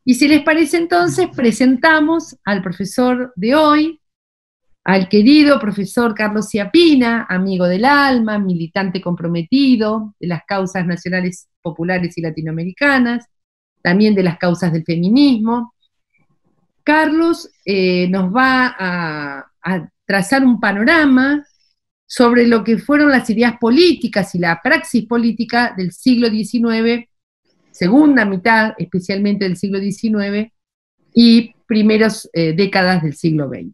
Y si les parece entonces, presentamos al profesor de hoy, al querido profesor Carlos Chiappina, amigo del alma, militante comprometido de las causas nacionales, populares y latinoamericanas, también de las causas del feminismo. Carlos nos va a trazar un panorama sobre lo que fueron las ideas políticas y la praxis política del siglo XIX, segunda mitad especialmente del siglo XIX, y primeras décadas del siglo XX.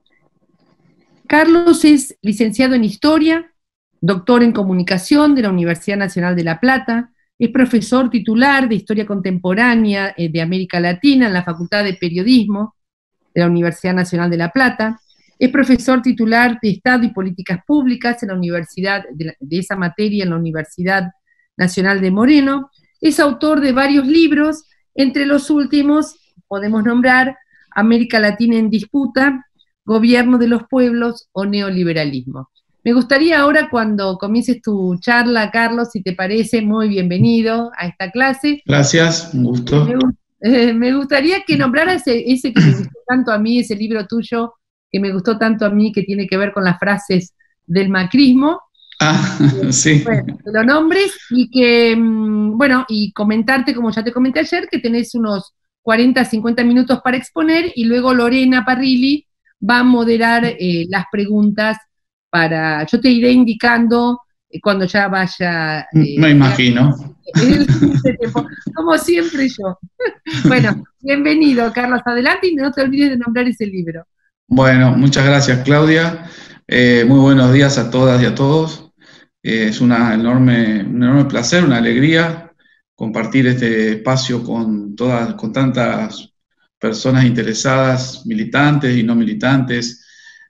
Carlos es licenciado en Historia, doctor en Comunicación de la Universidad Nacional de La Plata, es profesor titular de Historia Contemporánea de América Latina en la Facultad de Periodismo de la Universidad Nacional de La Plata, es profesor titular de Estado y Políticas Públicas en la Universidad de esa materia en la Universidad Nacional de Moreno, es autor de varios libros, entre los últimos podemos nombrar América Latina en Disputa, Gobierno de los Pueblos o Neoliberalismo. Me gustaría ahora, cuando comiences tu charla, Carlos, si te parece, muy bienvenido a esta clase. Gracias, un gusto. Me gustaría que nombraras ese que me gustó tanto a mí, ese libro tuyo que me gustó tanto a mí, que tiene que ver con las frases del macrismo. Sí. Bueno, que lo nombres y que, bueno, y comentarte, como ya te comenté ayer, que tenés unos 40, 50 minutos para exponer y luego Lorena Parrilli va a moderar las preguntas para, yo te iré indicando cuando ya vaya. Me imagino. El tiempo, como siempre yo. Bueno, bienvenido, Carlos, adelante y no te olvides de nombrar ese libro. Bueno, muchas gracias, Claudia. Muy buenos días a todas y a todos. Es un enorme placer, una alegría compartir este espacio con tantas personas interesadas, militantes y no militantes,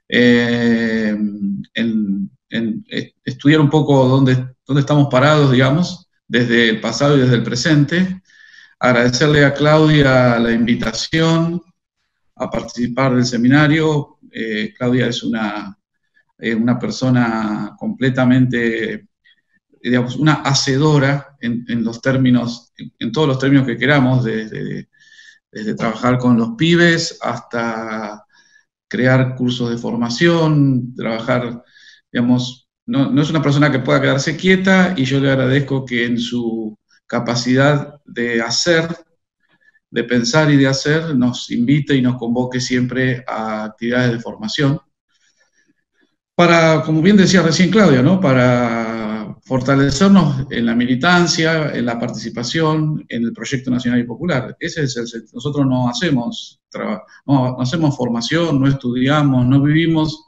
en estudiar un poco dónde estamos parados, digamos, desde el pasado y desde el presente. Agradecerle a Claudia la invitación a participar del seminario. Claudia es una persona completamente, digamos, una hacedora en los términos, en todos los términos que queramos, desde trabajar con los pibes hasta crear cursos de formación, trabajar, digamos, no es una persona que pueda quedarse quieta, y yo le agradezco que en su capacidad de hacer, de pensar y de hacer, nos invite y nos convoque siempre a actividades de formación. Para, como bien decía recién Claudia, ¿no? Para fortalecernos en la militancia, en la participación, en el proyecto nacional y popular. Nosotros no hacemos formación, no estudiamos, no vivimos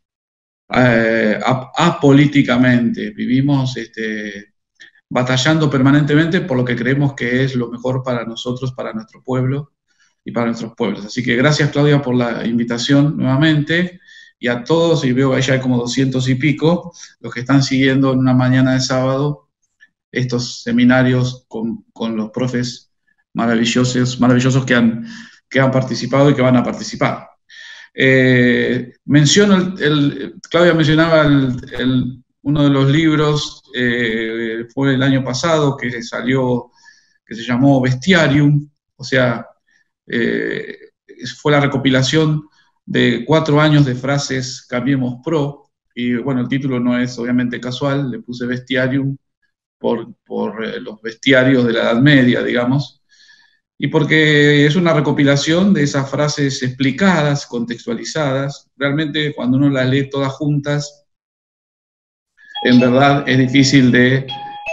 apolíticamente, vivimos batallando permanentemente por lo que creemos que es lo mejor para nosotros, para nuestro pueblo y para nuestros pueblos. Así que gracias, Claudia, por la invitación nuevamente, y a todos, y veo que ya hay como 200 y pico, los que están siguiendo en una mañana de sábado estos seminarios con los profes maravillosos que han participado y que van a participar. Claudia mencionaba uno de los libros, fue el año pasado que salió, que se llamó Bestiarium, o sea, fue la recopilación de 4 años de frases Cambiemos Pro, y bueno, el título no es obviamente casual, le puse Bestiarium por los bestiarios de la Edad Media, digamos, y porque es una recopilación de esas frases explicadas, contextualizadas. Realmente cuando uno las lee todas juntas, en verdad es difícil de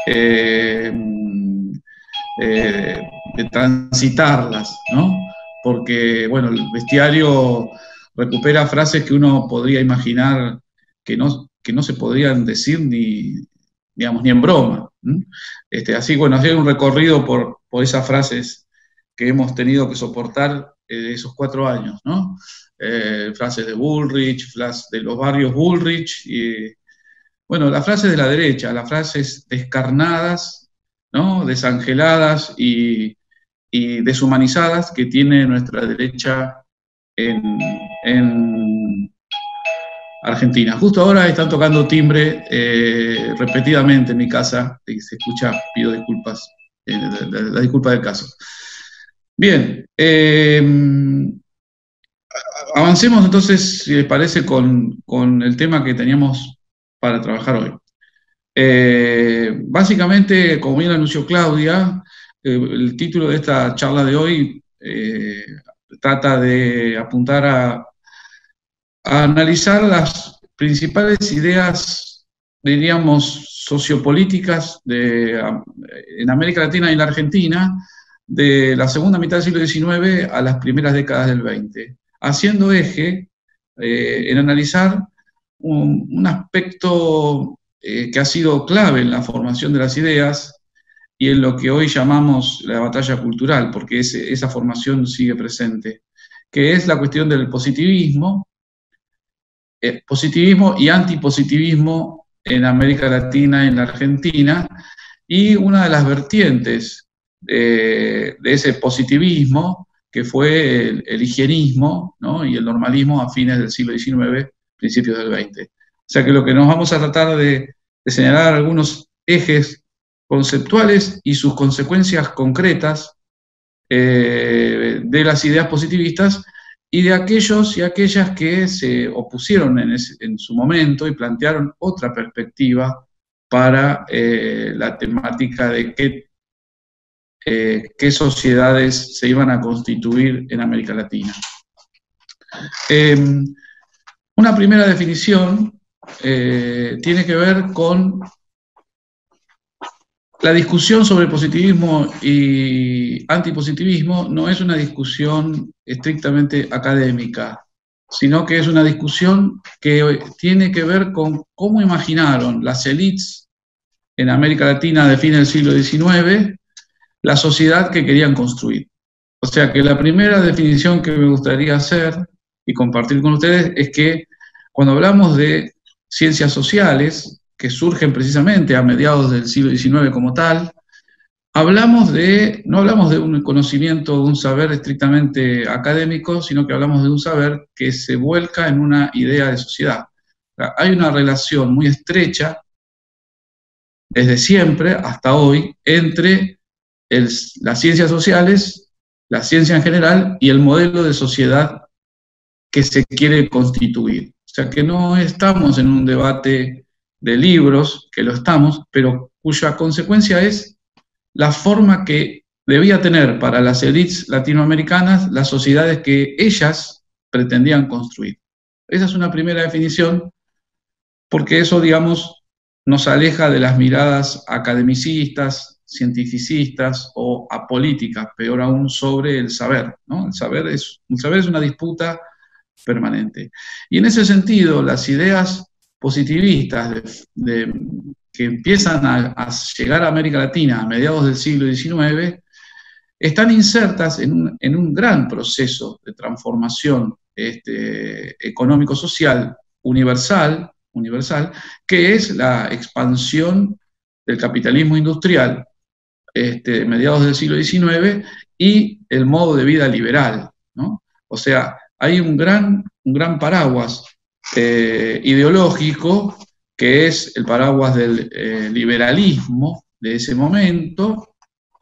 transitarlas, ¿no? Porque, bueno, el bestiario recupera frases que uno podría imaginar que no se podrían decir digamos, ni en broma. Así, bueno, hacer un recorrido por esas frases que hemos tenido que soportar esos 4 años, ¿no? Frases de Bullrich, frases de los barrios Bullrich, y bueno, las frases de la derecha, las frases descarnadas, ¿no? Desangeladas y deshumanizadas que tiene nuestra derecha en Argentina. Justo ahora están tocando timbre repetidamente en mi casa, y se escucha, pido disculpas, la disculpa del caso. Bien, avancemos entonces, si les parece, con el tema que teníamos para trabajar hoy. Básicamente, como bien anunció Claudia, el título de esta charla de hoy trata de apuntar a analizar las principales ideas, diríamos, sociopolíticas en América Latina y en la Argentina, de la segunda mitad del siglo XIX a las primeras décadas del XX, haciendo eje en analizar un aspecto que ha sido clave en la formación de las ideas y en lo que hoy llamamos la batalla cultural, porque esa formación sigue presente, que es la cuestión del positivismo, positivismo y antipositivismo en América Latina y en la Argentina, y una de las vertientes de ese positivismo, que fue el higienismo, ¿no?, y el normalismo a fines del siglo XIX, principios del XX. O sea que lo que nos vamos a tratar de señalar algunos ejes conceptuales y sus consecuencias concretas de las ideas positivistas y de aquellos y aquellas que se opusieron en su momento y plantearon otra perspectiva para la temática de qué sociedades se iban a constituir en América Latina. Una primera definición tiene que ver con la discusión sobre positivismo y antipositivismo. No es una discusión estrictamente académica, sino que es una discusión que tiene que ver con cómo imaginaron las élites en América Latina de fines del siglo XIX la sociedad que querían construir. O sea que la primera definición que me gustaría hacer y compartir con ustedes es que cuando hablamos de ciencias sociales, que surgen precisamente a mediados del siglo XIX como tal, no hablamos de un conocimiento, de un saber estrictamente académico, sino que hablamos de un saber que se vuelca en una idea de sociedad. Hay una relación muy estrecha, desde siempre hasta hoy, entre las ciencias sociales, la ciencia en general y el modelo de sociedad que se quiere constituir. O sea que no estamos en un debate de libros, que lo estamos, pero cuya consecuencia es la forma que debía tener para las élites latinoamericanas las sociedades que ellas pretendían construir. Esa es una primera definición, porque eso, digamos, nos aleja de las miradas academicistas, cientificistas o apolíticas, peor aún, sobre el saber, ¿no? El saber es una disputa permanente. Y en ese sentido, las ideas positivistas que empiezan a llegar a América Latina a mediados del siglo XIX están insertas en un gran proceso de transformación económico-social universal, que es la expansión del capitalismo industrial mediados del siglo XIX y el modo de vida liberal, ¿no? O sea, hay un gran paraguas ideológico, que es el paraguas del liberalismo de ese momento,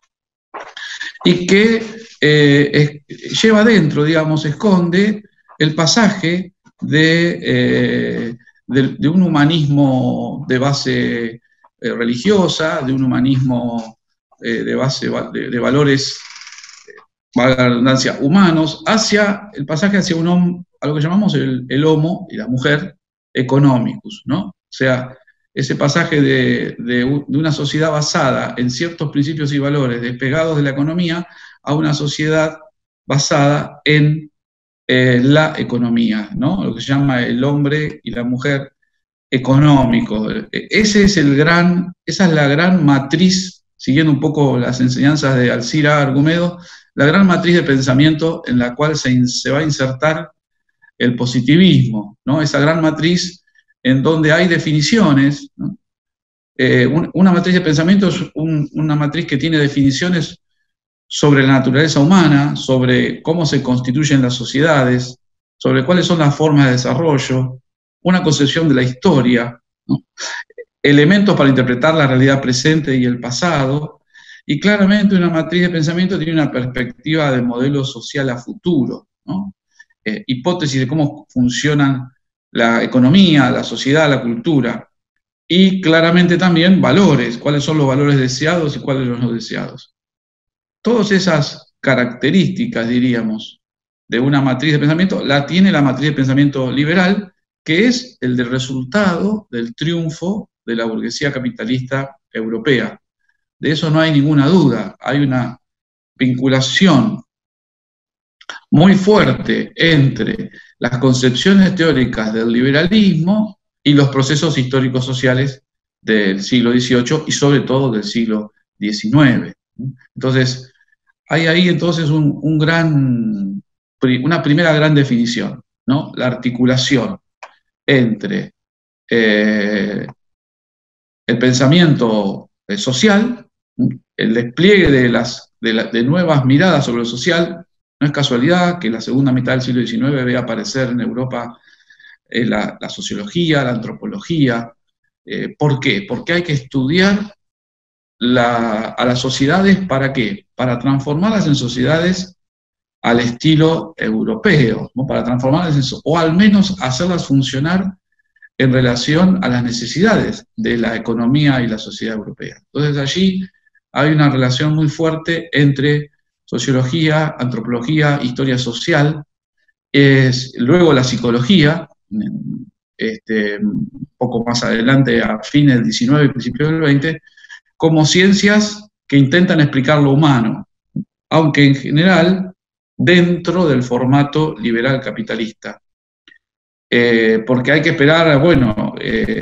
y que lleva dentro, digamos, esconde el pasaje de un humanismo de base religiosa, de un humanismo de base de valores, valga la redundancia, humanos, hacia el pasaje hacia a lo que llamamos el homo y la mujer economicus, ¿no? O sea, ese pasaje de una sociedad basada en ciertos principios y valores despegados de la economía a una sociedad basada en la economía, ¿no? Lo que se llama el hombre y la mujer económico. Esa es la gran matriz, siguiendo un poco las enseñanzas de Alcira Argumedo, la gran matriz de pensamiento en la cual se va a insertar el positivismo, ¿no? Esa gran matriz en donde hay definiciones, ¿no? Una matriz de pensamiento es una matriz que tiene definiciones sobre la naturaleza humana, sobre cómo se constituyen las sociedades, sobre cuáles son las formas de desarrollo, una concepción de la historia, ¿no? Elementos para interpretar la realidad presente y el pasado, Y claramente una matriz de pensamiento tiene una perspectiva de modelo social a futuro, ¿no? Hipótesis de cómo funcionan la economía, la sociedad, la cultura, y claramente también valores, cuáles son los valores deseados y cuáles los no deseados. Todas esas características, diríamos, de una matriz de pensamiento, la tiene la matriz de pensamiento liberal, que es el del resultado del triunfo de la burguesía capitalista europea. De eso no hay ninguna duda. Hay una vinculación muy fuerte entre las concepciones teóricas del liberalismo y los procesos históricos sociales del siglo XVIII y sobre todo del siglo XIX. Entonces, hay ahí entonces una primera gran definición, ¿no? La articulación entre eh, el pensamiento social, el despliegue de nuevas miradas sobre lo social. No es casualidad que la segunda mitad del siglo XIX vea aparecer en Europa la sociología, la antropología. ¿Por qué? Porque hay que estudiar a las sociedades, ¿para qué? Para transformarlas en sociedades al estilo europeo, ¿no? Para transformarlas o al menos hacerlas funcionar en relación a las necesidades de la economía y la sociedad europea. Entonces allí hay una relación muy fuerte entre sociología, antropología, historia social, luego la psicología, un poco más adelante, a fines del XIX y principios del XX, como ciencias que intentan explicar lo humano, aunque en general dentro del formato liberal capitalista. Porque hay que esperar, bueno,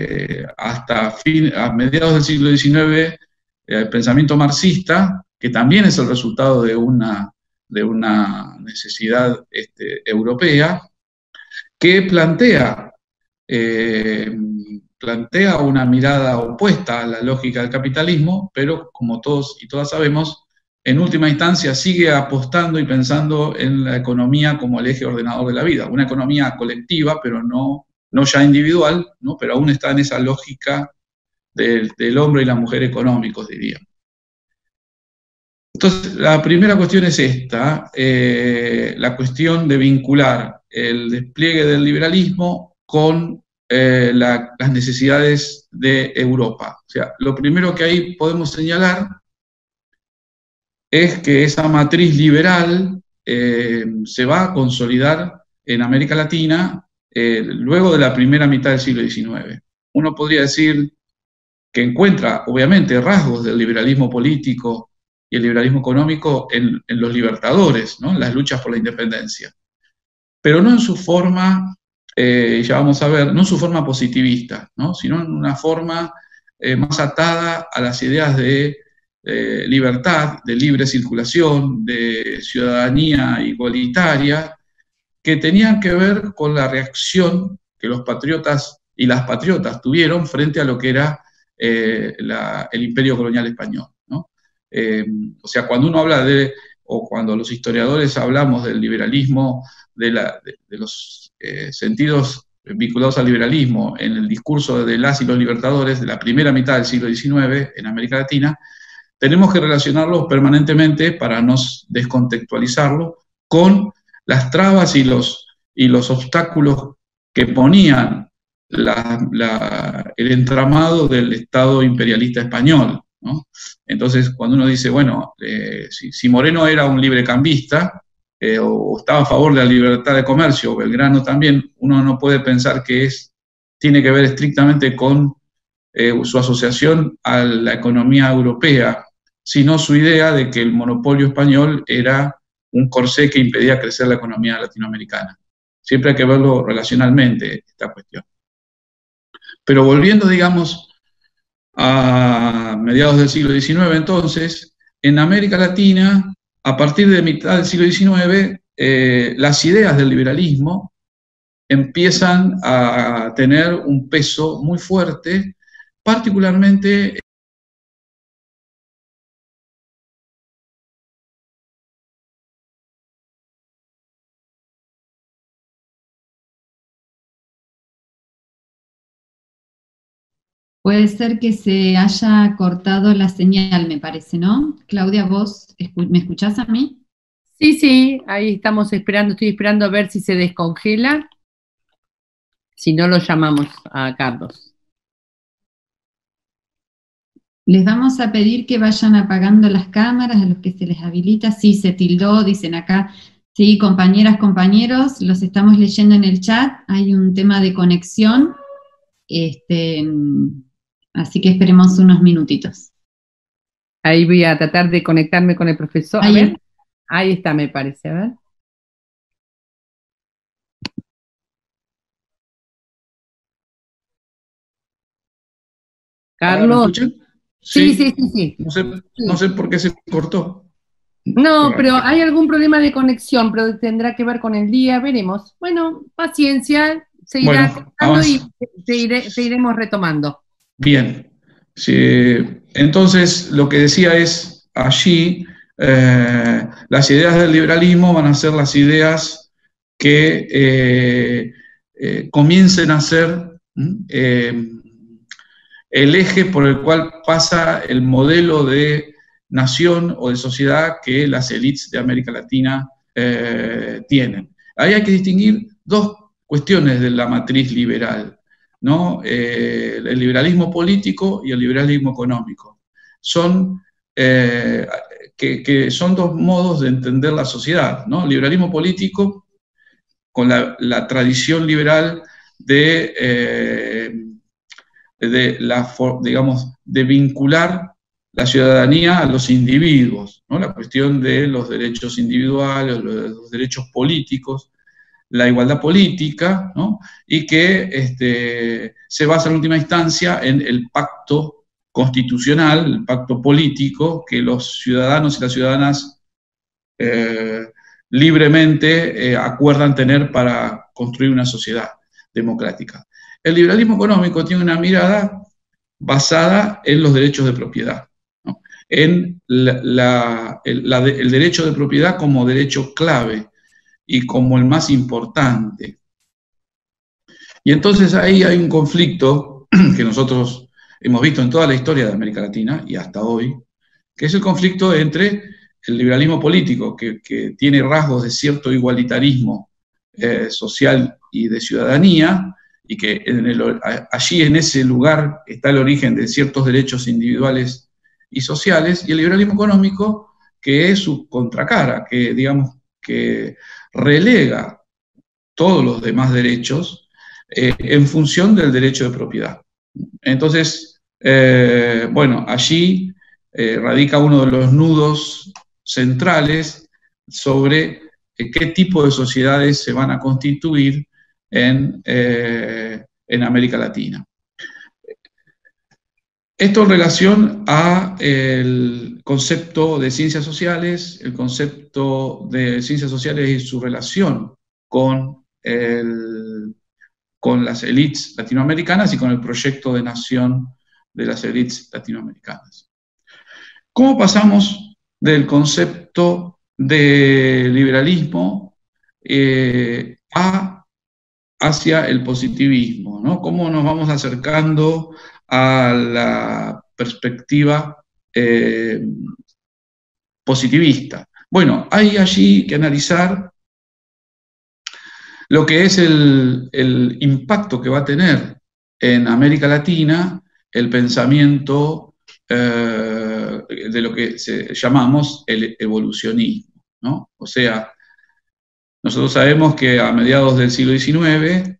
a mediados del siglo XIX, el pensamiento marxista, que también es el resultado de una necesidad europea, que eh, plantea una mirada opuesta a la lógica del capitalismo, pero como todos y todas sabemos, en última instancia sigue apostando y pensando en la economía como el eje ordenador de la vida, una economía colectiva, pero no ya individual, ¿no? Pero aún está en esa lógica del hombre y la mujer económicos, diría. Entonces, la primera cuestión es esta, la cuestión de vincular el despliegue del liberalismo con las necesidades de Europa. O sea, lo primero que ahí podemos señalar es que esa matriz liberal se va a consolidar en América Latina luego de la primera mitad del siglo XIX. Uno podría decir que encuentra, obviamente, rasgos del liberalismo político y el liberalismo económico en los libertadores, ¿no? En las luchas por la independencia, pero no en su forma, ya vamos a ver, no en su forma positivista, ¿no? Sino en una forma más atada a las ideas de libertad, de libre circulación, de ciudadanía igualitaria, que tenían que ver con la reacción que los patriotas y las patriotas tuvieron frente a lo que era el imperio colonial español, ¿no? O sea, cuando uno habla o cuando los historiadores hablamos del liberalismo, de los sentidos vinculados al liberalismo en el discurso de las y los libertadores de la primera mitad del siglo XIX en América Latina, tenemos que relacionarlos permanentemente para no descontextualizarlo con las trabas y los obstáculos que ponían el entramado del Estado imperialista español, ¿no? Entonces, cuando uno dice, bueno, si Moreno era un librecambista o estaba a favor de la libertad de comercio, Belgrano también, uno no puede pensar que tiene que ver estrictamente con su asociación a la economía europea, sino su idea de que el monopolio español era un corsé que impedía crecer la economía latinoamericana. Siempre hay que verlo relacionalmente, esta cuestión. Pero volviendo, digamos, a mediados del siglo XIX, entonces, en América Latina, a partir de mitad del siglo XIX, las ideas del liberalismo empiezan a tener un peso muy fuerte, particularmente Puede ser que se haya cortado la señal, me parece, ¿no? Claudia, ¿vos me escuchás a mí? Sí, sí, ahí estamos esperando, estoy esperando a ver si se descongela, si no lo llamamos a Carlos. Les vamos a pedir que vayan apagando las cámaras a los que se les habilita. Sí, se tildó, dicen acá. Sí, compañeras, compañeros, los estamos leyendo en el chat. Hay un tema de conexión. Este, así que esperemos unos minutitos. Ahí voy a tratar de conectarme con el profesor. A ver, ahí está, me parece, a ver. Carlos. ¿Me escuchan? Sí, sí, sí, sí. No sé por qué se cortó. No, pero hay algún problema de conexión, pero tendrá que ver con el día, veremos. Bueno, paciencia, se irá cortando y te iremos retomando. Bien. Sí, entonces, lo que decía es, allí las ideas del liberalismo van a ser las ideas que comiencen a ser el eje por el cual pasa el modelo de nación o de sociedad que las élites de América Latina tienen. Ahí hay que distinguir dos cuestiones de la matriz liberal, ¿no? El liberalismo político y el liberalismo económico. Son, que son dos modos de entender la sociedad, ¿no? El liberalismo político, con la tradición liberal digamos, de vincular la ciudadanía a los individuos, ¿no? La cuestión de los derechos individuales, los derechos políticos, la igualdad política, ¿no? Y que se basa en última instancia en el pacto constitucional, el pacto político que los ciudadanos y las ciudadanas libremente acuerdan tener para construir una sociedad democrática. El liberalismo económico tiene una mirada basada en los derechos de propiedad, ¿no? En el derecho de propiedad como derecho clave y como el más importante. Y entonces ahí hay un conflicto que nosotros hemos visto en toda la historia de América Latina y hasta hoy, que es el conflicto entre el liberalismo político, que tiene rasgos de cierto igualitarismo social y de ciudadanía, y que allí en ese lugar está el origen de ciertos derechos individuales y sociales, y el liberalismo económico, que es su contracara, que digamos que relega todos los demás derechos en función del derecho de propiedad. Entonces, bueno, allí radica uno de los nudos centrales sobre qué tipo de sociedades se van a constituir en América Latina. Esto en relación al concepto de ciencias sociales, el concepto de ciencias sociales y su relación con, con las élites latinoamericanas y con el proyecto de nación de las élites latinoamericanas. ¿Cómo pasamos del concepto de liberalismo hacia el positivismo, ¿no? ¿Cómo nos vamos acercando a la perspectiva positivista? Bueno, hay allí que analizar lo que es el impacto que va a tener en América Latina el pensamiento de lo que llamamos el evolucionismo, ¿no? O sea, nosotros sabemos que a mediados del siglo XIX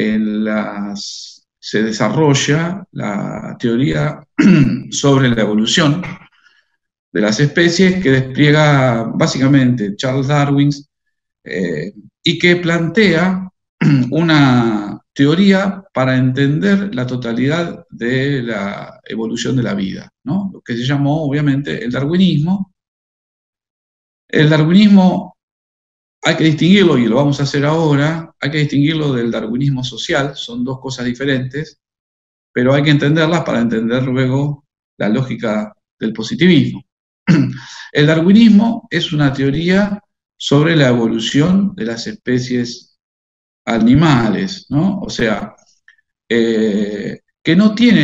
se desarrolla la teoría sobre la evolución de las especies que despliega básicamente Charles Darwin y que plantea una teoría para entender la totalidad de la evolución de la vida, ¿no? Lo que se llamó obviamente el darwinismo. El darwinismo hay que distinguirlo, y lo vamos a hacer ahora, hay que distinguirlo del darwinismo social, son dos cosas diferentes, pero hay que entenderlas para entender luego la lógica del positivismo. El darwinismo es una teoría sobre la evolución de las especies animales, ¿no? O sea, que no tiene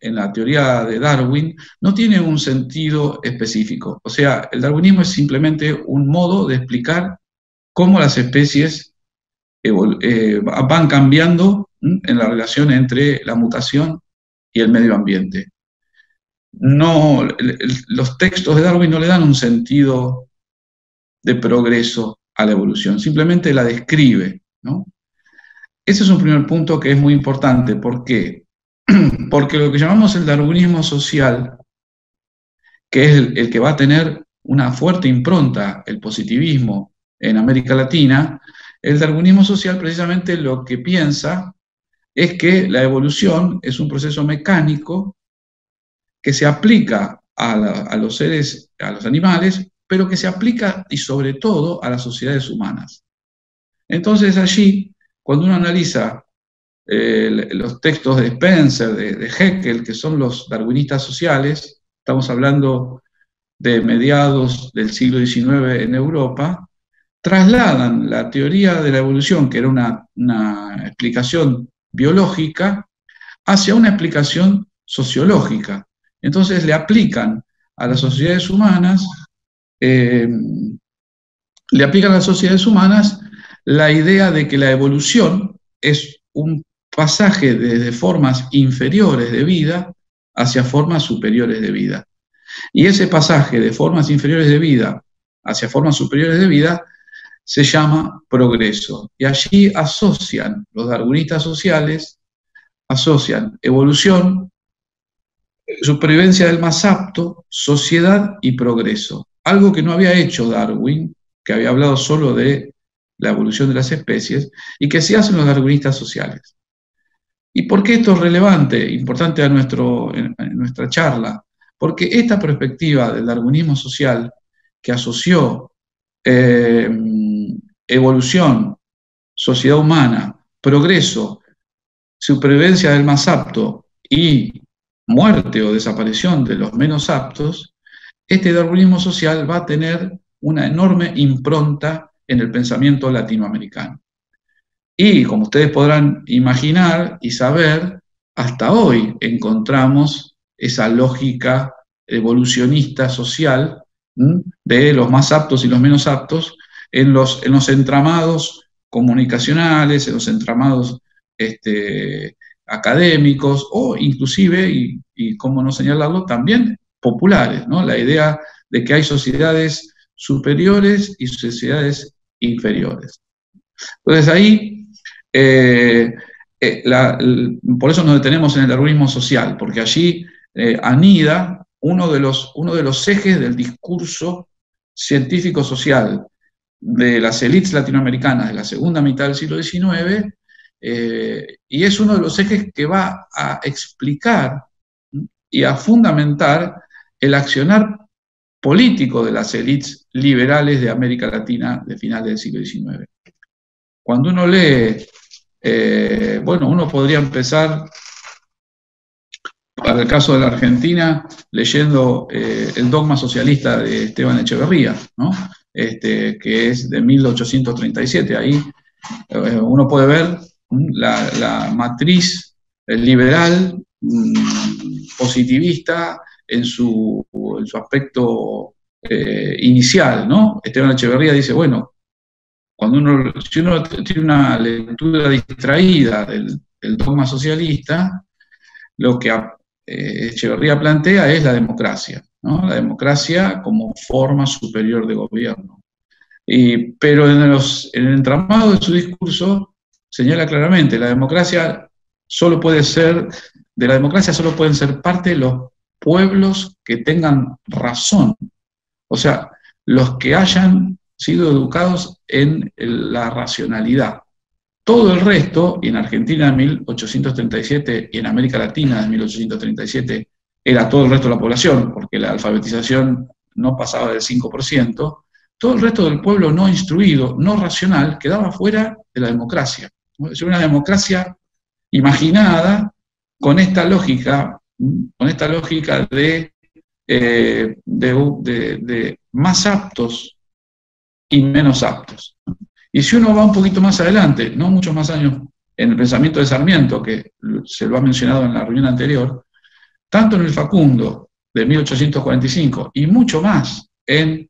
en la teoría de Darwin no tiene un sentido específico. O sea, el darwinismo es simplemente un modo de explicar cómo las especies van cambiando en la relación entre la mutación y el medio ambiente. No, los textos de Darwin no le dan un sentido de progreso a la evolución, simplemente la describe, ¿no? Ese es un primer punto que es muy importante. ¿Por qué? Porque lo que llamamos el darwinismo social, que es el que va a tener una fuerte impronta, el positivismo en América Latina, el darwinismo social precisamente lo que piensa es que la evolución es un proceso mecánico que se aplica a los seres, a los animales, pero que se aplica y sobre todo a las sociedades humanas. Entonces allí, cuando uno analiza los textos de Spencer, de Haeckel, que son los darwinistas sociales, estamos hablando de mediados del siglo XIX en Europa, trasladan la teoría de la evolución, que era una explicación biológica, hacia una explicación sociológica. Entonces le aplican a las sociedades humanas, la idea de que la evolución es un pasaje desde formas inferiores de vida hacia formas superiores de vida. Y ese pasaje de formas inferiores de vida hacia formas superiores de vida se llama progreso. Y allí asocian, los darwinistas sociales, asocian evolución, supervivencia del más apto, sociedad y progreso. Algo que no había hecho Darwin, que había hablado solo de la evolución de las especies, y que sí hacen los darwinistas sociales. ¿Y por qué esto es relevante, importante en nuestra charla? Porque esta perspectiva del darwinismo social, que asoció evolución, sociedad humana, progreso, supervivencia del más apto y muerte o desaparición de los menos aptos, este darwinismo social va a tener una enorme impronta en el pensamiento latinoamericano. Y como ustedes podrán imaginar y saber, hasta hoy encontramos esa lógica evolucionista social de los más aptos y los menos aptos en los entramados comunicacionales, en los entramados académicos o inclusive, y cómo no señalarlo, también populares, ¿no? La idea de que hay sociedades superiores y sociedades inferiores. Entonces ahí, por eso nos detenemos en el darwinismo social, porque allí anida uno de los ejes del discurso científico-social de las élites latinoamericanas de la segunda mitad del siglo XIX, y es uno de los ejes que va a explicar y a fundamentar el accionar político de las élites liberales de América Latina de finales del siglo XIX. Cuando uno lee, uno podría empezar, para el caso de la Argentina, leyendo el dogma socialista de Esteban Echeverría, ¿no? Que es de 1837. Ahí uno puede ver la matriz liberal, positivista, en su aspecto inicial, ¿no? Esteban Echeverría dice, bueno, si uno tiene una lectura distraída del dogma socialista, lo que Echeverría plantea es la democracia, ¿no? La democracia como forma superior de gobierno. Pero en el entramado de su discurso señala claramente, de la democracia solo pueden ser parte los pueblos que tengan razón, o sea, los que hayan sido educados en la racionalidad. Todo el resto, y en Argentina en 1837 y en América Latina en 1837, era todo el resto de la población, porque la alfabetización no pasaba del 5%, todo el resto del pueblo no instruido, no racional, quedaba fuera de la democracia. Es decir, una democracia imaginada con esta lógica de más aptos y menos aptos. Y si uno va un poquito más adelante, no muchos más años, en el pensamiento de Sarmiento, que se lo ha mencionado en la reunión anterior, tanto en el Facundo de 1845 y mucho más en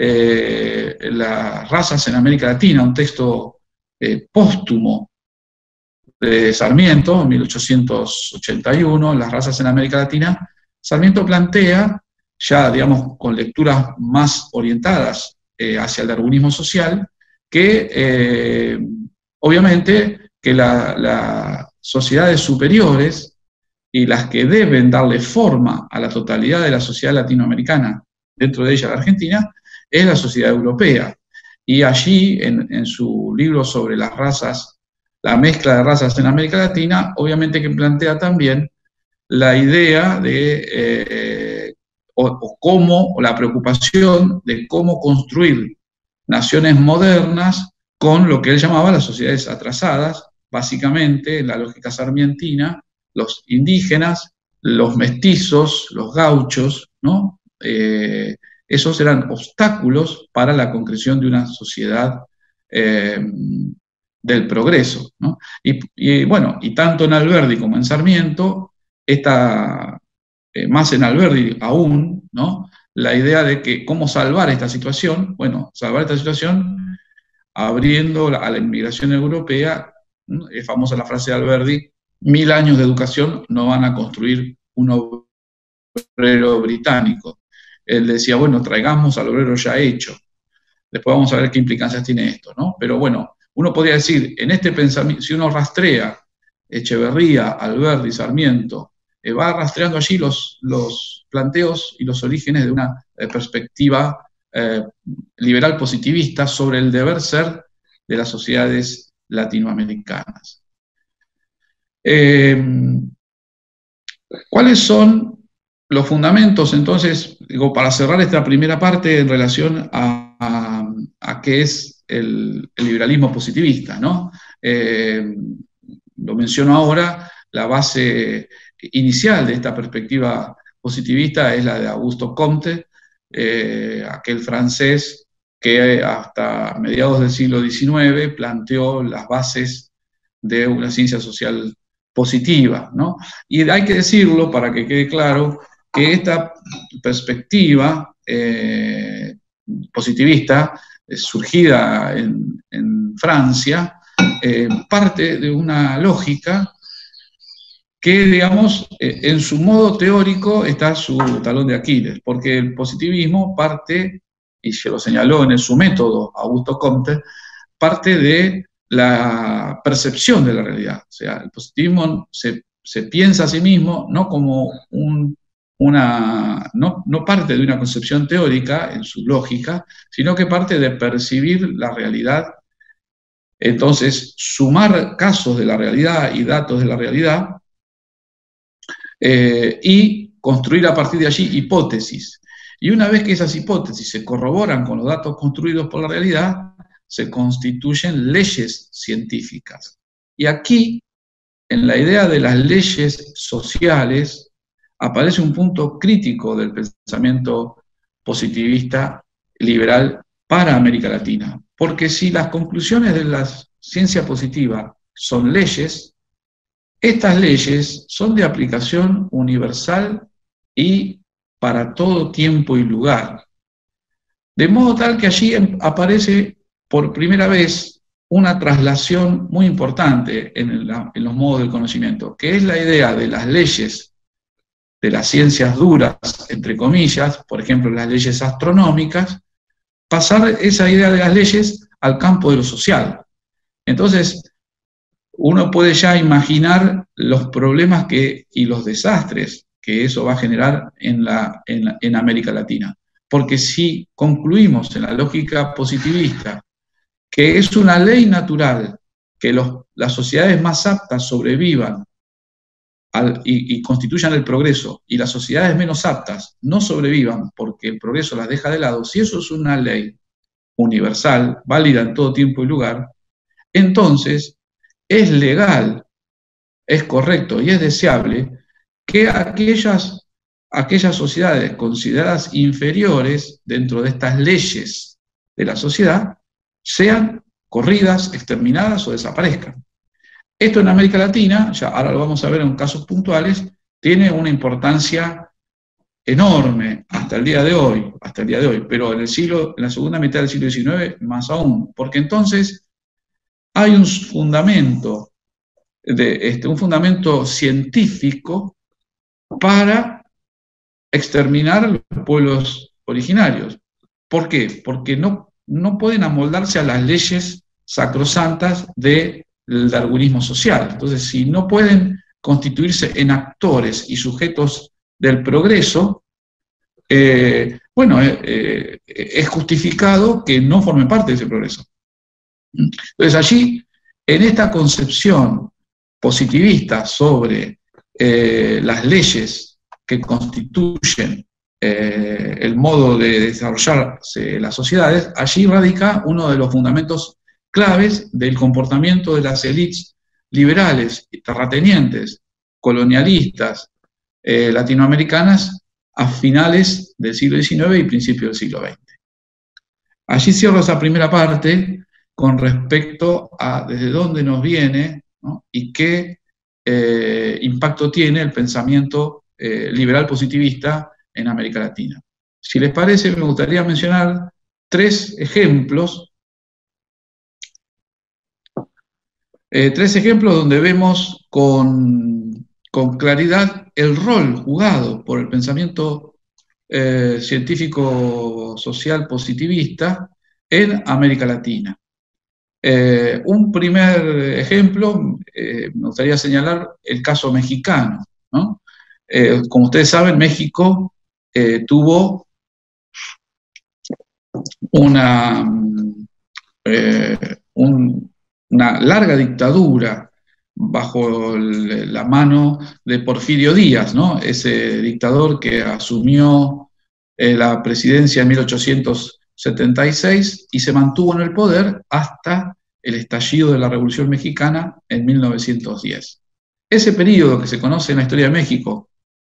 las razas en América Latina, un texto póstumo de Sarmiento, en 1881, Las razas en América Latina, Sarmiento plantea, ya digamos con lecturas más orientadas hacia el darwinismo social, que obviamente que las sociedades superiores y las que deben darle forma a la totalidad de la sociedad latinoamericana, dentro de ella la Argentina, es la sociedad europea. Y allí, en su libro sobre las razas, la mezcla de razas en América Latina, obviamente que plantea también la idea de, o la preocupación de cómo construir naciones modernas con lo que él llamaba las sociedades atrasadas, básicamente, en la lógica sarmientina, los indígenas, los mestizos, los gauchos, ¿no? Esos eran obstáculos para la concreción de una sociedad del progreso, ¿no? Bueno, y tanto en Alberdi como en Sarmiento, más en Alberdi aún, ¿no? La idea de que cómo salvar esta situación, bueno, salvar esta situación abriendo a la inmigración europea, ¿no? Es famosa la frase de Alberdi, 1000 años de educación no van a construir un obrero británico. Él decía, bueno, traigamos al obrero ya hecho. Después vamos a ver qué implicancias tiene esto, ¿no? Pero bueno, uno podría decir, en este pensamiento, si uno rastrea Echeverría, Alberdi, Sarmiento, va rastreando allí los planteos y los orígenes de una perspectiva liberal positivista sobre el deber ser de las sociedades latinoamericanas. ¿Cuáles son los fundamentos, entonces, digo, para cerrar esta primera parte en relación a qué es el liberalismo positivista, ¿no? Lo menciono ahora, la base inicial de esta perspectiva positivista es la de Augusto Comte, aquel francés que hasta mediados del siglo XIX planteó las bases de una ciencia social positiva, ¿no? Y hay que decirlo para que quede claro que esta perspectiva positivista, surgida en Francia, parte de una lógica que, digamos, en su modo teórico está su talón de Aquiles, porque el positivismo parte, y se lo señaló en su método Augusto Comte, parte de la percepción de la realidad. O sea, el positivismo se piensa a sí mismo no como no parte de una concepción teórica en su lógica, sino que parte de percibir la realidad. Entonces, sumar casos de la realidad y datos de la realidad y construir a partir de allí hipótesis. Y una vez que esas hipótesis se corroboran con los datos construidos por la realidad, se constituyen leyes científicas. Y aquí, en la idea de las leyes sociales, aparece un punto crítico del pensamiento positivista liberal para América Latina. Porque si las conclusiones de la ciencia positiva son leyes, estas leyes son de aplicación universal y para todo tiempo y lugar. De modo tal que allí aparece por primera vez una traslación muy importante en los modos del conocimiento, que es la idea de las leyes de las ciencias duras, entre comillas, por ejemplo, las leyes astronómicas, pasar esa idea de las leyes al campo de lo social. Entonces, uno puede ya imaginar los problemas y los desastres que eso va a generar en América Latina. Porque si concluimos en la lógica positivista que es una ley natural que las sociedades más aptas sobrevivan y constituyan el progreso, y las sociedades menos aptas no sobrevivan porque el progreso las deja de lado, si eso es una ley universal, válida en todo tiempo y lugar, entonces es legal, es correcto y es deseable que aquellas sociedades consideradas inferiores dentro de estas leyes de la sociedad sean corridas, exterminadas o desaparezcan. Esto en América Latina, ya ahora lo vamos a ver en casos puntuales, tiene una importancia enorme hasta el día de hoy, pero en la segunda mitad del siglo XIX más aún, porque entonces hay un fundamento, un fundamento científico para exterminar a los pueblos originarios. ¿Por qué? Porque no pueden amoldarse a las leyes sacrosantas del darwinismo social. Entonces, si no pueden constituirse en actores y sujetos del progreso, es justificado que no formen parte de ese progreso. Entonces allí, en esta concepción positivista sobre las leyes que constituyen el modo de desarrollarse las sociedades, allí radica uno de los fundamentos claves del comportamiento de las élites liberales, terratenientes, colonialistas, latinoamericanas, a finales del siglo XIX y principios del siglo XX. Allí cierro esa primera parte con respecto a desde dónde nos viene, ¿no? Y qué impacto tiene el pensamiento liberal positivista en América Latina. Si les parece, me gustaría mencionar 3 ejemplos. 3 ejemplos donde vemos con claridad el rol jugado por el pensamiento científico social positivista en América Latina. Un primer ejemplo, me gustaría señalar el caso mexicano, ¿no? Como ustedes saben, México tuvo una larga dictadura bajo la mano de Porfirio Díaz, ¿no? Ese dictador que asumió la presidencia en 1876 y se mantuvo en el poder hasta el estallido de la Revolución Mexicana en 1910. Ese periodo que se conoce en la historia de México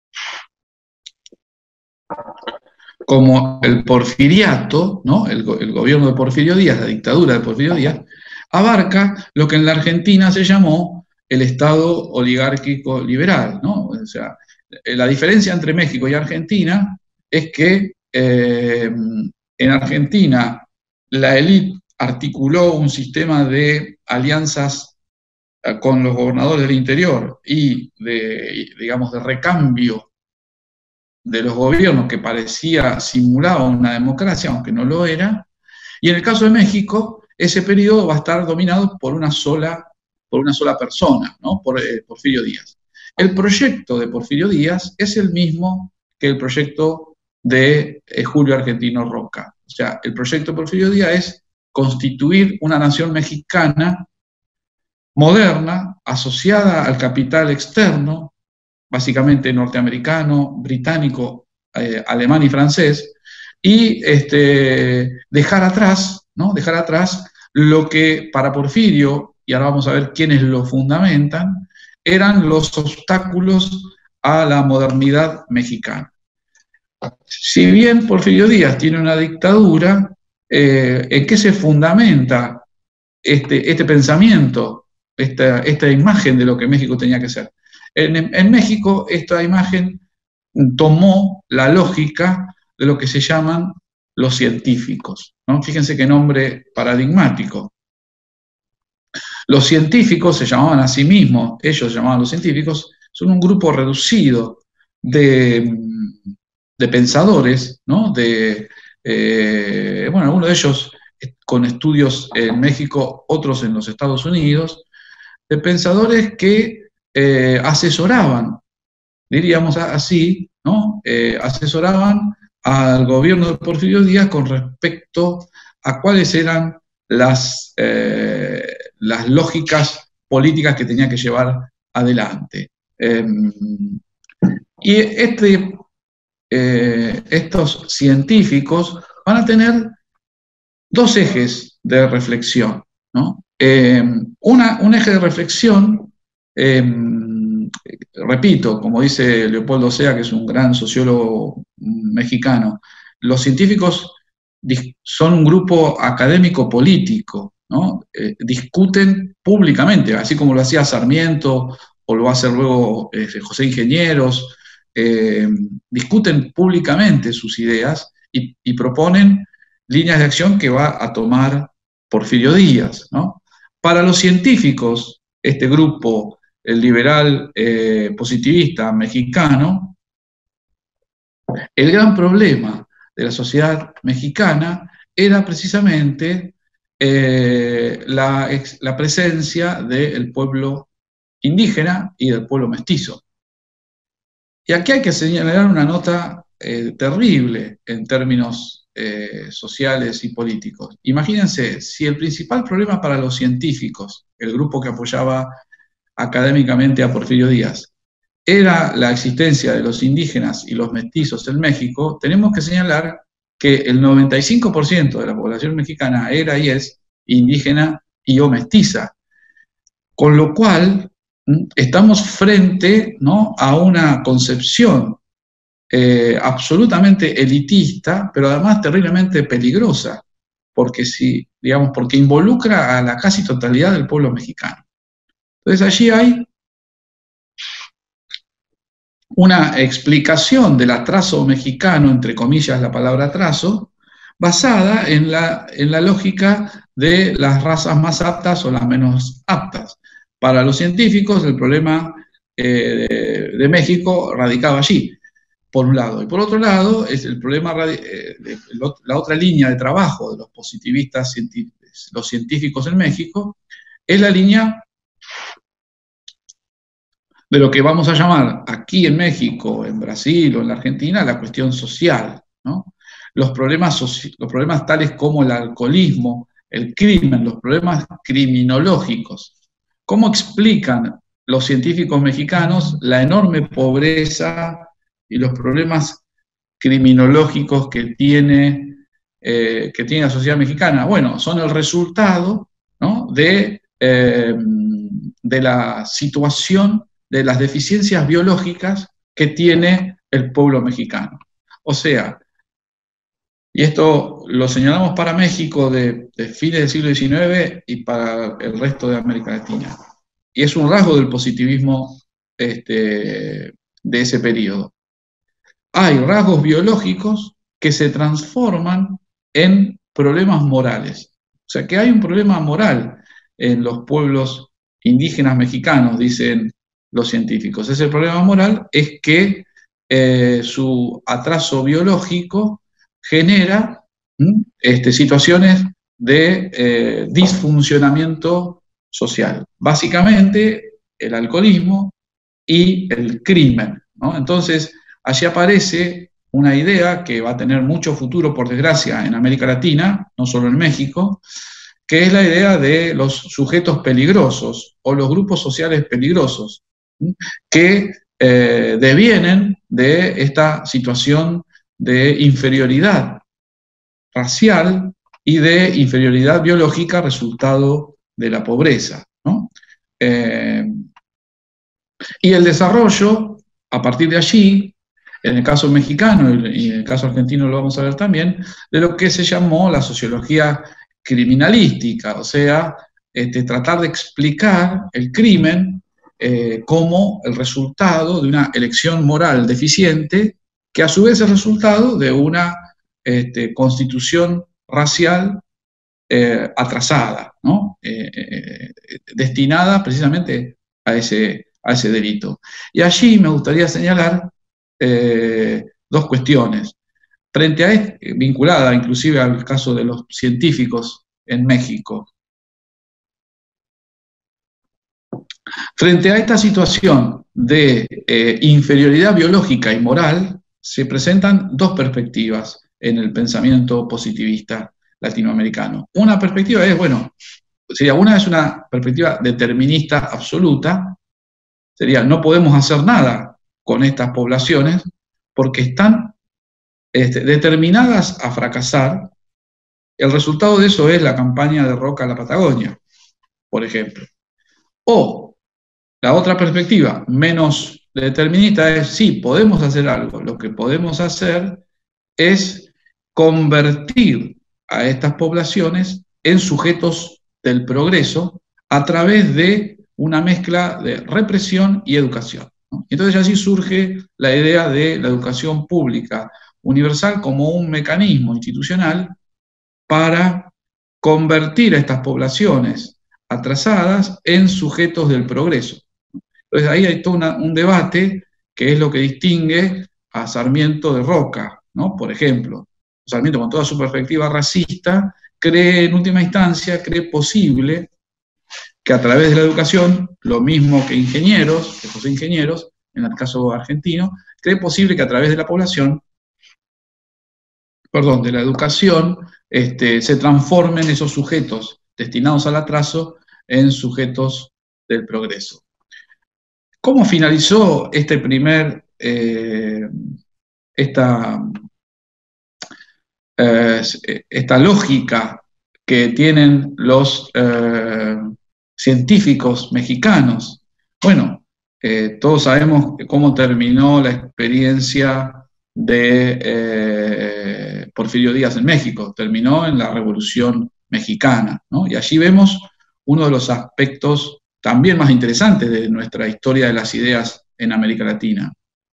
como el porfiriato, ¿no? El gobierno de Porfirio Díaz, la dictadura de Porfirio Díaz, abarca lo que en la Argentina se llamó el Estado oligárquico liberal, ¿no? O sea, la diferencia entre México y Argentina es que en Argentina la élite articuló un sistema de alianzas con los gobernadores del interior y de recambio de los gobiernos que simulaba una democracia, aunque no lo era. Y en el caso de México, ese periodo va a estar dominado por una sola persona, ¿no? Por Porfirio Díaz. El proyecto de Porfirio Díaz es el mismo que el proyecto de Julio Argentino Roca. O sea, el proyecto de Porfirio Díaz es constituir una nación mexicana moderna, asociada al capital externo, básicamente norteamericano, británico, alemán y francés, y dejar atrás lo que para Porfirio, y ahora vamos a ver quiénes lo fundamentan, eran los obstáculos a la modernidad mexicana. Si bien Porfirio Díaz tiene una dictadura, ¿en qué se fundamenta este pensamiento, esta imagen de lo que México tenía que ser? En México esta imagen tomó la lógica de lo que se llaman los científicos, ¿no? Fíjense qué nombre paradigmático. Los científicos se llamaban a sí mismos, ellos se llamaban los científicos, son un grupo reducido de pensadores, ¿no? Algunos de ellos con estudios en México, otros en los Estados Unidos, de pensadores que asesoraban, diríamos así, ¿no? Asesoraban al gobierno de Porfirio Díaz con respecto a cuáles eran las lógicas políticas que tenía que llevar adelante. Y estos científicos van a tener 2 ejes de reflexión, ¿no? Un eje de reflexión, repito, como dice Leopoldo Sea, que es un gran sociólogo mexicano, los científicos son un grupo académico-político, ¿no? Discuten públicamente, así como lo hacía Sarmiento o lo va a hacer luego José Ingenieros, discuten públicamente sus ideas y proponen líneas de acción que va a tomar Porfirio Díaz, ¿no? Para los científicos, este grupo, el liberal positivista mexicano, el gran problema de la sociedad mexicana era precisamente la presencia del pueblo indígena y del pueblo mestizo. Y aquí hay que señalar una nota terrible en términos sociales y políticos. Imagínense, si el principal problema para los científicos, el grupo que apoyaba académicamente a Porfirio Díaz, era la existencia de los indígenas y los mestizos en México, tenemos que señalar que el 95% de la población mexicana era y es indígena y o mestiza, con lo cual estamos frente, ¿no?, a una concepción absolutamente elitista, pero además terriblemente peligrosa, porque involucra a la casi totalidad del pueblo mexicano. Entonces allí hay una explicación del atraso mexicano, entre comillas la palabra atraso, basada en la lógica de las razas más aptas o las menos aptas. Para los científicos el problema de México radicaba allí, por un lado. Y por otro lado, es el problema la otra línea de trabajo de los positivistas, los científicos en México, es la línea de lo que vamos a llamar aquí en México, en Brasil o en la Argentina, la cuestión social, ¿no? Los problemas tales como el alcoholismo, el crimen, los problemas criminológicos. ¿Cómo explican los científicos mexicanos la enorme pobreza y los problemas criminológicos que tiene la sociedad mexicana? Bueno, son el resultado, ¿no?, de la situación de las deficiencias biológicas que tiene el pueblo mexicano. O sea, y esto lo señalamos para México de fines del siglo XIX y para el resto de América Latina. Y es un rasgo del positivismo de ese periodo. Hay rasgos biológicos que se transforman en problemas morales. O sea, que hay un problema moral en los pueblos indígenas mexicanos, dicen los científicos. Ese problema moral es que su atraso biológico genera situaciones de disfuncionamiento social. Básicamente, el alcoholismo y el crimen, ¿no? Entonces, allí aparece una idea que va a tener mucho futuro, por desgracia, en América Latina, no solo en México, que es la idea de los sujetos peligrosos o los grupos sociales peligrosos, que devienen de esta situación de inferioridad racial y de inferioridad biológica resultado de la pobreza, ¿no? Y el desarrollo, a partir de allí, en el caso mexicano y en el caso argentino lo vamos a ver también, de lo que se llamó la sociología criminalística, o sea, tratar de explicar el crimen como el resultado de una elección moral deficiente, que a su vez es resultado de una constitución racial atrasada, ¿no? Destinada precisamente a ese delito. Y allí me gustaría señalar dos cuestiones, vinculada inclusive al caso de los científicos en México. Frente a esta situación de inferioridad biológica y moral, se presentan dos perspectivas en el pensamiento positivista latinoamericano. Una perspectiva es, una es una perspectiva determinista absoluta, sería no podemos hacer nada con estas poblaciones porque están determinadas a fracasar. El resultado de eso es la campaña de Roca a la Patagonia, por ejemplo. O la otra perspectiva, menos determinista, es sí, podemos hacer algo. Lo que podemos hacer es convertir a estas poblaciones en sujetos del progreso a través de una mezcla de represión y educación, ¿no? Entonces así surge la idea de la educación pública universal como un mecanismo institucional para convertir a estas poblaciones atrasadas en sujetos del progreso. Entonces ahí hay todo un debate que es lo que distingue a Sarmiento de Roca, ¿no? Por ejemplo, Sarmiento, con toda su perspectiva racista, cree en última instancia, cree posible que a través de la educación, lo mismo que ingenieros, que José Ingenieros, en el caso argentino, cree posible que a través de la población, perdón, de la educación, se transformen esos sujetos destinados al atraso en sujetos del progreso. ¿Cómo finalizó esta lógica que tienen los científicos mexicanos? Bueno, todos sabemos cómo terminó la experiencia de Porfirio Díaz en México. Terminó en la Revolución Mexicana, ¿no? Y allí vemos uno de los aspectos también más interesantes de nuestra historia de las ideas en América Latina.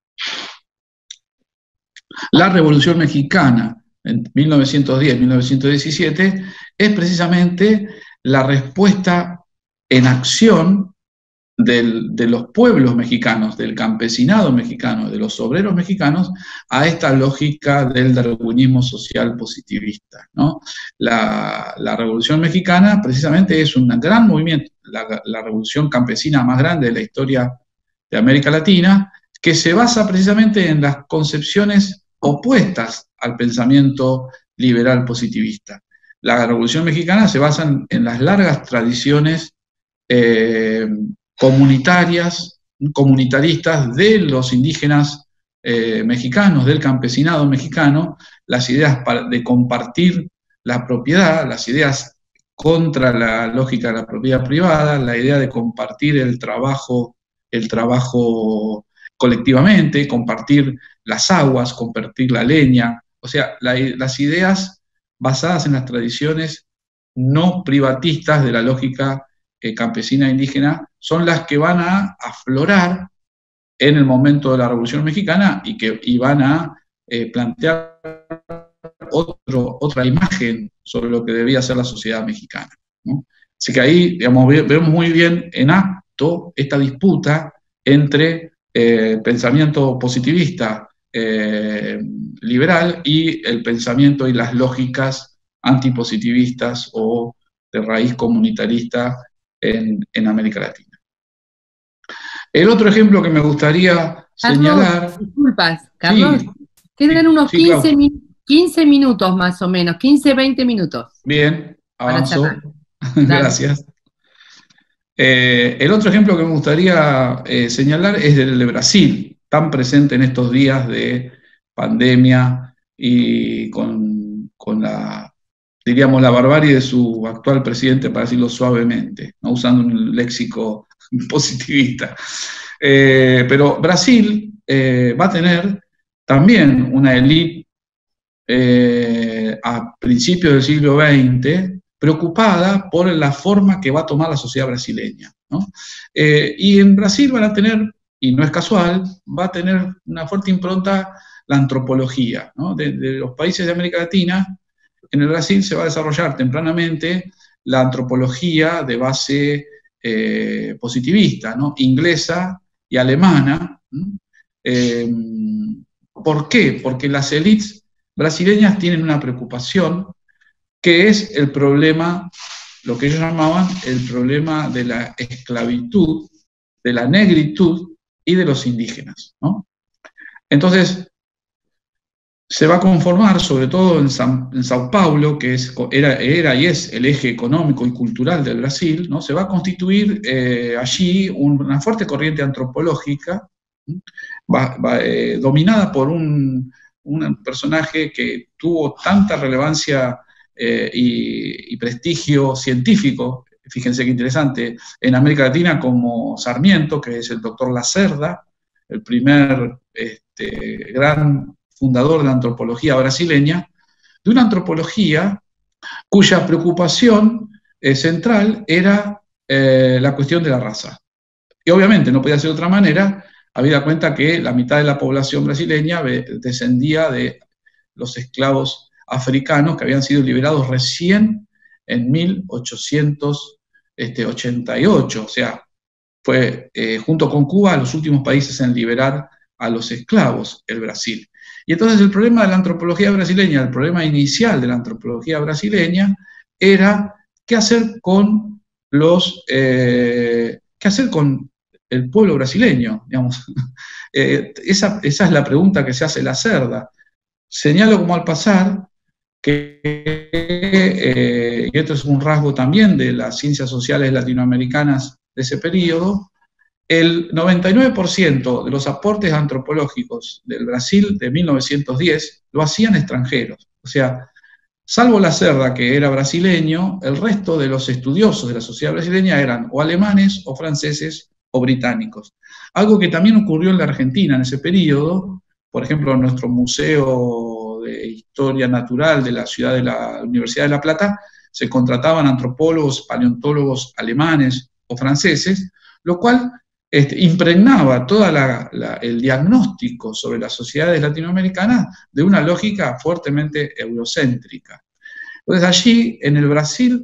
La Revolución Mexicana en 1910-1917 es precisamente la respuesta en acción de los pueblos mexicanos, del campesinado mexicano, de los obreros mexicanos, a esta lógica del darwinismo social positivista, ¿no? La Revolución Mexicana precisamente es un gran movimiento, la revolución campesina más grande de la historia de América Latina, que se basa precisamente en las concepciones opuestas al pensamiento liberal positivista. La Revolución Mexicana se basa en las largas tradiciones comunitaristas de los indígenas mexicanos, del campesinado mexicano, las ideas de compartir la propiedad, las ideas contra la lógica de la propiedad privada, la idea de compartir el trabajo colectivamente, compartir las aguas, compartir la leña, o sea, las ideas basadas en las tradiciones no privatistas de la lógica campesina e indígena son las que van a aflorar en el momento de la Revolución Mexicana y van a plantear otra imagen sobre lo que debía ser la sociedad mexicana, ¿no? Así que ahí, digamos, vemos muy bien en acto esta disputa entre pensamiento positivista liberal y el pensamiento y las lógicas antipositivistas o de raíz comunitarista en América Latina. El otro ejemplo que me gustaría señalar... Disculpas, Carlos, sí, quedan unos 15 minutos más o menos, 15-20 minutos. Bien, avanzo. Gracias. El otro ejemplo que me gustaría señalar es el de Brasil, tan presente en estos días de pandemia y con la, diríamos, la barbarie de su actual presidente, para decirlo suavemente, no usando un léxico positivista. Pero Brasil va a tener también una élite a principios del siglo XX preocupada por la forma que va a tomar la sociedad brasileña, ¿no? Y en Brasil van a tener, y no es casual, va a tener una fuerte impronta la antropología, ¿no? De los países de América Latina, en el Brasil se va a desarrollar tempranamente la antropología de base positivista, ¿no? Inglesa y alemana. ¿Por qué? Porque las élites brasileñas tienen una preocupación que es el problema, lo que ellos llamaban el problema de la esclavitud, de la negritud y de los indígenas, ¿no? Entonces, se va a conformar, sobre todo en Sao Paulo, que era y es el eje económico y cultural del Brasil, ¿no? Se va a constituir allí una fuerte corriente antropológica, dominada por un personaje que tuvo tanta relevancia y prestigio científico, fíjense qué interesante, en América Latina como Sarmiento, que es el doctor Lacerda, el primer gran fundador de la antropología brasileña, de una antropología cuya preocupación central era la cuestión de la raza. Y obviamente no podía ser de otra manera, habida cuenta que la mitad de la población brasileña descendía de los esclavos africanos que habían sido liberados recién en 1888, o sea, fue junto con Cuba los últimos países en liberar a los esclavos, el Brasil. Y entonces el problema de la antropología brasileña, el problema inicial de la antropología brasileña, era qué hacer con qué hacer con el pueblo brasileño, digamos. Esa es la pregunta que se hace Lacerda. Señalo como al pasar que, y esto es un rasgo también de las ciencias sociales latinoamericanas de ese periodo, el 99% de los aportes antropológicos del Brasil de 1910 lo hacían extranjeros. O sea, salvo Lacerda, que era brasileño, el resto de los estudiosos de la sociedad brasileña eran o alemanes, o franceses, o británicos. Algo que también ocurrió en la Argentina en ese periodo, por ejemplo, en nuestro Museo de Historia Natural de la ciudad de la Universidad de La Plata, se contrataban antropólogos, paleontólogos alemanes o franceses, lo cual impregnaba todo el diagnóstico sobre las sociedades latinoamericanas de una lógica fuertemente eurocéntrica. Entonces allí, en el Brasil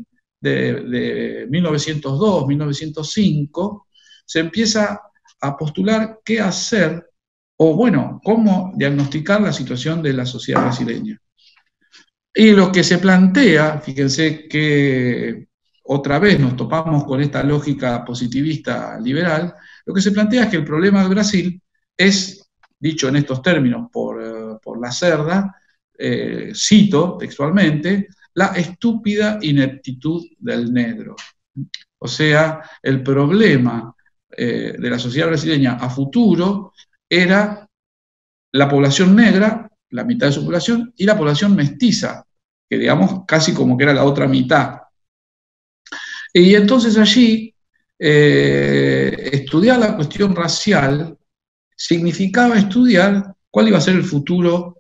de 1902, 1905, se empieza a postular qué hacer, o bueno, cómo diagnosticar la situación de la sociedad brasileña. Y lo que se plantea, fíjense que otra vez nos topamos con esta lógica positivista liberal, lo que se plantea es que el problema de Brasil es, dicho en estos términos por Lacerda, cito textualmente, la estúpida ineptitud del negro. O sea, el problema de la sociedad brasileña a futuro era la población negra, la mitad de su población, y la población mestiza, que digamos casi como que era la otra mitad. Y entonces allí estudiar la cuestión racial significaba estudiar cuál iba a ser el futuro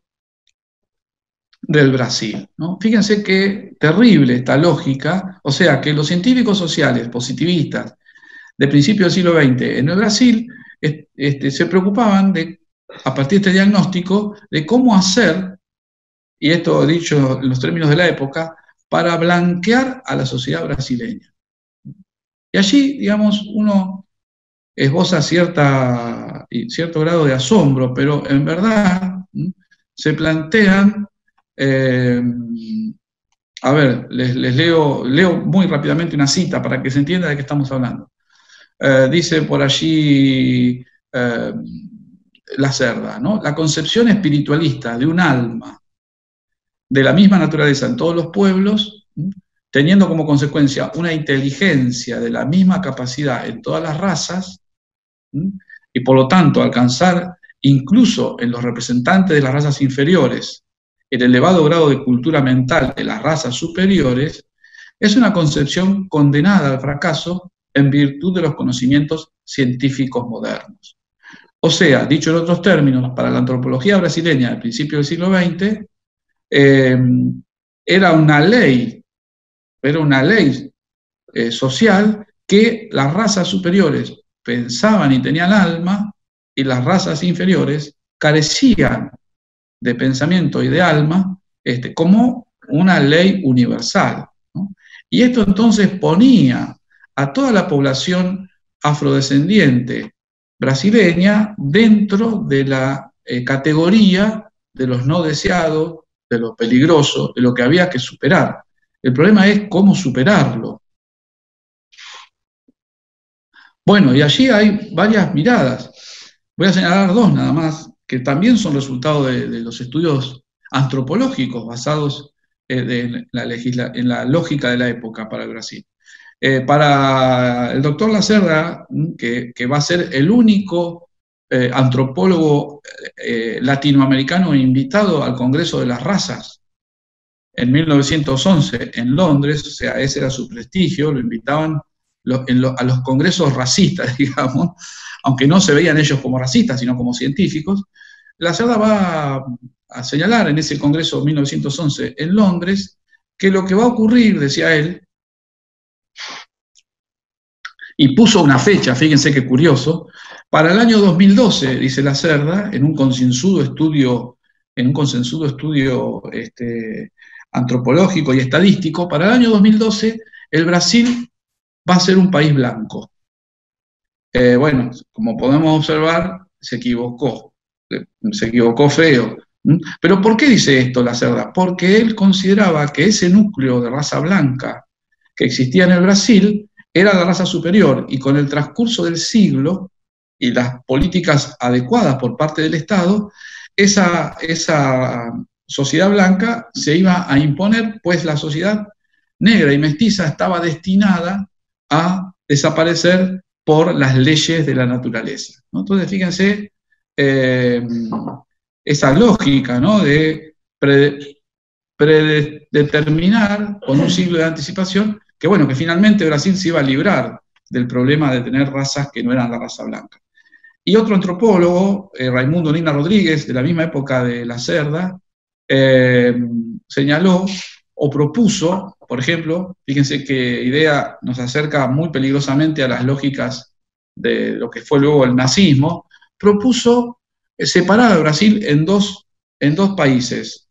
del Brasil, ¿no? Fíjense qué terrible esta lógica, o sea, que los científicos sociales positivistas de principios del siglo XX en el Brasil se preocupaban de, a partir de este diagnóstico, de cómo hacer, y esto dicho en los términos de la época, para blanquear a la sociedad brasileña. Y allí, digamos, uno esboza cierto grado de asombro, pero en verdad se plantean, a ver, les leo muy rápidamente una cita para que se entienda de qué estamos hablando. Dice por allí Lacerda, ¿no? La concepción espiritualista de un alma de la misma naturaleza en todos los pueblos, teniendo como consecuencia una inteligencia de la misma capacidad en todas las razas, y por lo tanto alcanzar incluso en los representantes de las razas inferiores el elevado grado de cultura mental de las razas superiores, es una concepción condenada al fracaso en virtud de los conocimientos científicos modernos. O sea, dicho en otros términos, para la antropología brasileña del principio del siglo XX, era una ley social que las razas superiores pensaban y tenían alma, y las razas inferiores carecían de pensamiento y de alma, como una ley universal, ¿no? Y esto entonces ponía a toda la población afrodescendiente brasileña dentro de la categoría de los no deseados, de lo peligroso, de lo que había que superar. El problema es cómo superarlo. Bueno, y allí hay varias miradas. Voy a señalar dos nada más, que también son resultado de los estudios antropológicos basados en la lógica de la época para el Brasil. Para el doctor Lacerda, que va a ser el único antropólogo latinoamericano invitado al Congreso de las Razas en 1911 en Londres, o sea, ese era su prestigio, lo invitaban a los congresos racistas, digamos, aunque no se veían ellos como racistas, sino como científicos. Lacerda va a señalar en ese congreso de 1911 en Londres que lo que va a ocurrir, decía él, y puso una fecha, fíjense qué curioso, para el año 2012, dice Lacerda, en un concienzudo estudio, antropológico y estadístico, para el año 2012 el Brasil va a ser un país blanco. Bueno, como podemos observar, se equivocó feo. Pero ¿por qué dice esto Lacerda? Porque él consideraba que ese núcleo de raza blanca que existía en el Brasil era la raza superior, y con el transcurso del siglo y las políticas adecuadas por parte del Estado, esa sociedad blanca se iba a imponer, pues la sociedad negra y mestiza estaba destinada a desaparecer por las leyes de la naturaleza, ¿no? Entonces, fíjense esa lógica, ¿no?, de predeterminar con un siglo de anticipación que, bueno, que finalmente Brasil se iba a librar del problema de tener razas que no eran la raza blanca. Y otro antropólogo, Raimundo Nina Rodríguez, de la misma época de Lacerda, señaló o propuso, por ejemplo, fíjense qué idea nos acerca muy peligrosamente a las lógicas de lo que fue luego el nazismo, propuso separar a Brasil en dos países.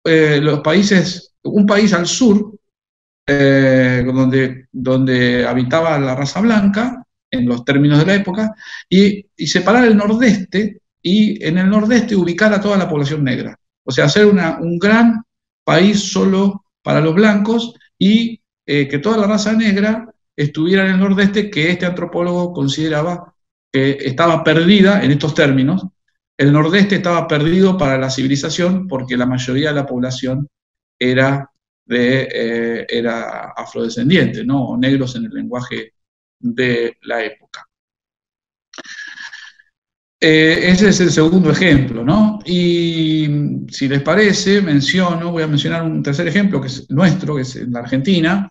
Un país al sur, donde habitaba la raza blanca, en los términos de la época, y separar el nordeste, y en el nordeste ubicar a toda la población negra. O sea, hacer un gran país solo para los blancos, y que toda la raza negra estuviera en el nordeste, que este antropólogo consideraba que estaba perdida en estos términos. El nordeste estaba perdido para la civilización porque la mayoría de la población era afrodescendiente, ¿no?, o negros en el lenguaje de la época. Ese es el segundo ejemplo, ¿no? Y si les parece, voy a mencionar un tercer ejemplo, que es nuestro, que es en la Argentina.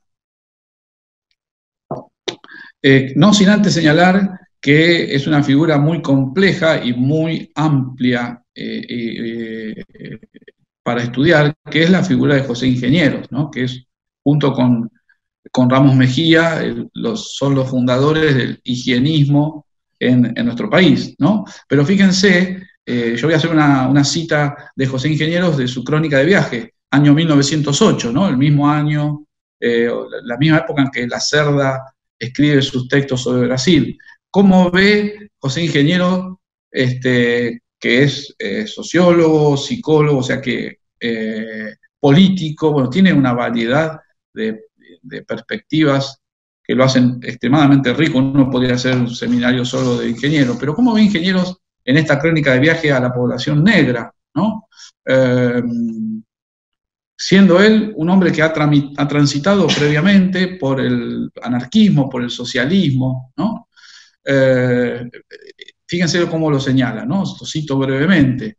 No sin antes señalar que es una figura muy compleja y muy amplia para estudiar, que es la figura de José Ingenieros, ¿no?, que es, junto con Ramos Mejía, son los fundadores del higienismo en nuestro país, ¿no? Pero fíjense, yo voy a hacer una cita de José Ingenieros de su crónica de viaje, año 1908, ¿no?, el mismo año, la misma época en que Lacerda escribe sus textos sobre Brasil. ¿Cómo ve José Ingenieros, que es sociólogo, psicólogo, o sea que político, bueno, tiene una variedad de perspectivas que lo hacen extremadamente rico? Uno podría hacer un seminario solo de Ingenieros, pero ¿cómo ve Ingenieros en esta crónica de viaje a la población negra, ¿no? Siendo él un hombre que ha transitado previamente por el anarquismo, por el socialismo, ¿no? Fíjense cómo lo señala, ¿no? Lo cito brevemente.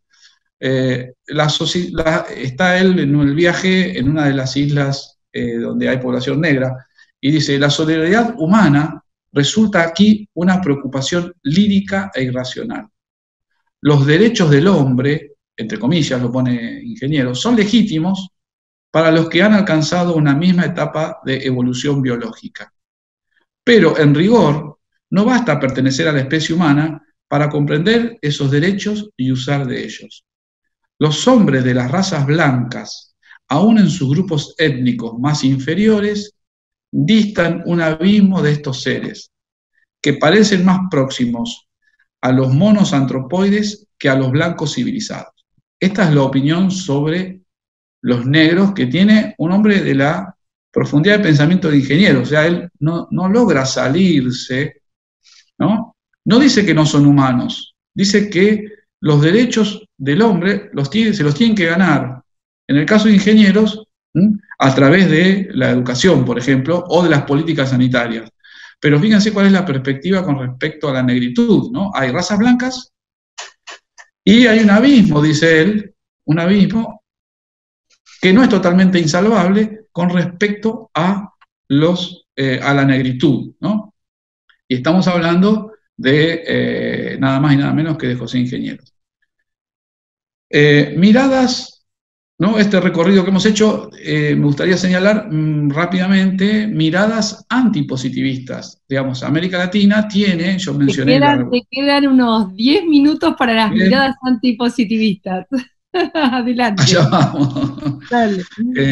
Está él en el viaje en una de las islas donde hay población negra, y dice: la solidaridad humana resulta aquí una preocupación lírica e irracional. Los derechos del hombre, entre comillas lo pone Ingeniero, son legítimos para los que han alcanzado una misma etapa de evolución biológica. Pero, en rigor, no basta pertenecer a la especie humana para comprender esos derechos y usar de ellos. Los hombres de las razas blancas, aún en sus grupos étnicos más inferiores, distan un abismo de estos seres, que parecen más próximos a los monos antropoides que a los blancos civilizados. Esta es la opinión sobre los negros que tiene un hombre de la profundidad de pensamiento de Ingeniero. O sea, él no logra salirse, ¿no? No dice que no son humanos, dice que los derechos del hombre se los tienen que ganar, en el caso de Ingenieros, a través de la educación, por ejemplo, o de las políticas sanitarias. Pero fíjense cuál es la perspectiva con respecto a la negritud, ¿no? Hay razas blancas y hay un abismo, dice él, un abismo que no es totalmente insalvable con respecto a la negritud, ¿no? Y estamos hablando de nada más y nada menos que de José Ingenieros. Miradas ¿no? Este recorrido que hemos hecho, me gustaría señalar rápidamente miradas antipositivistas. Digamos, América Latina tiene, yo mencioné Te quedan unos 10 minutos para las bien, miradas antipositivistas. Adelante. allá vamos. Dale.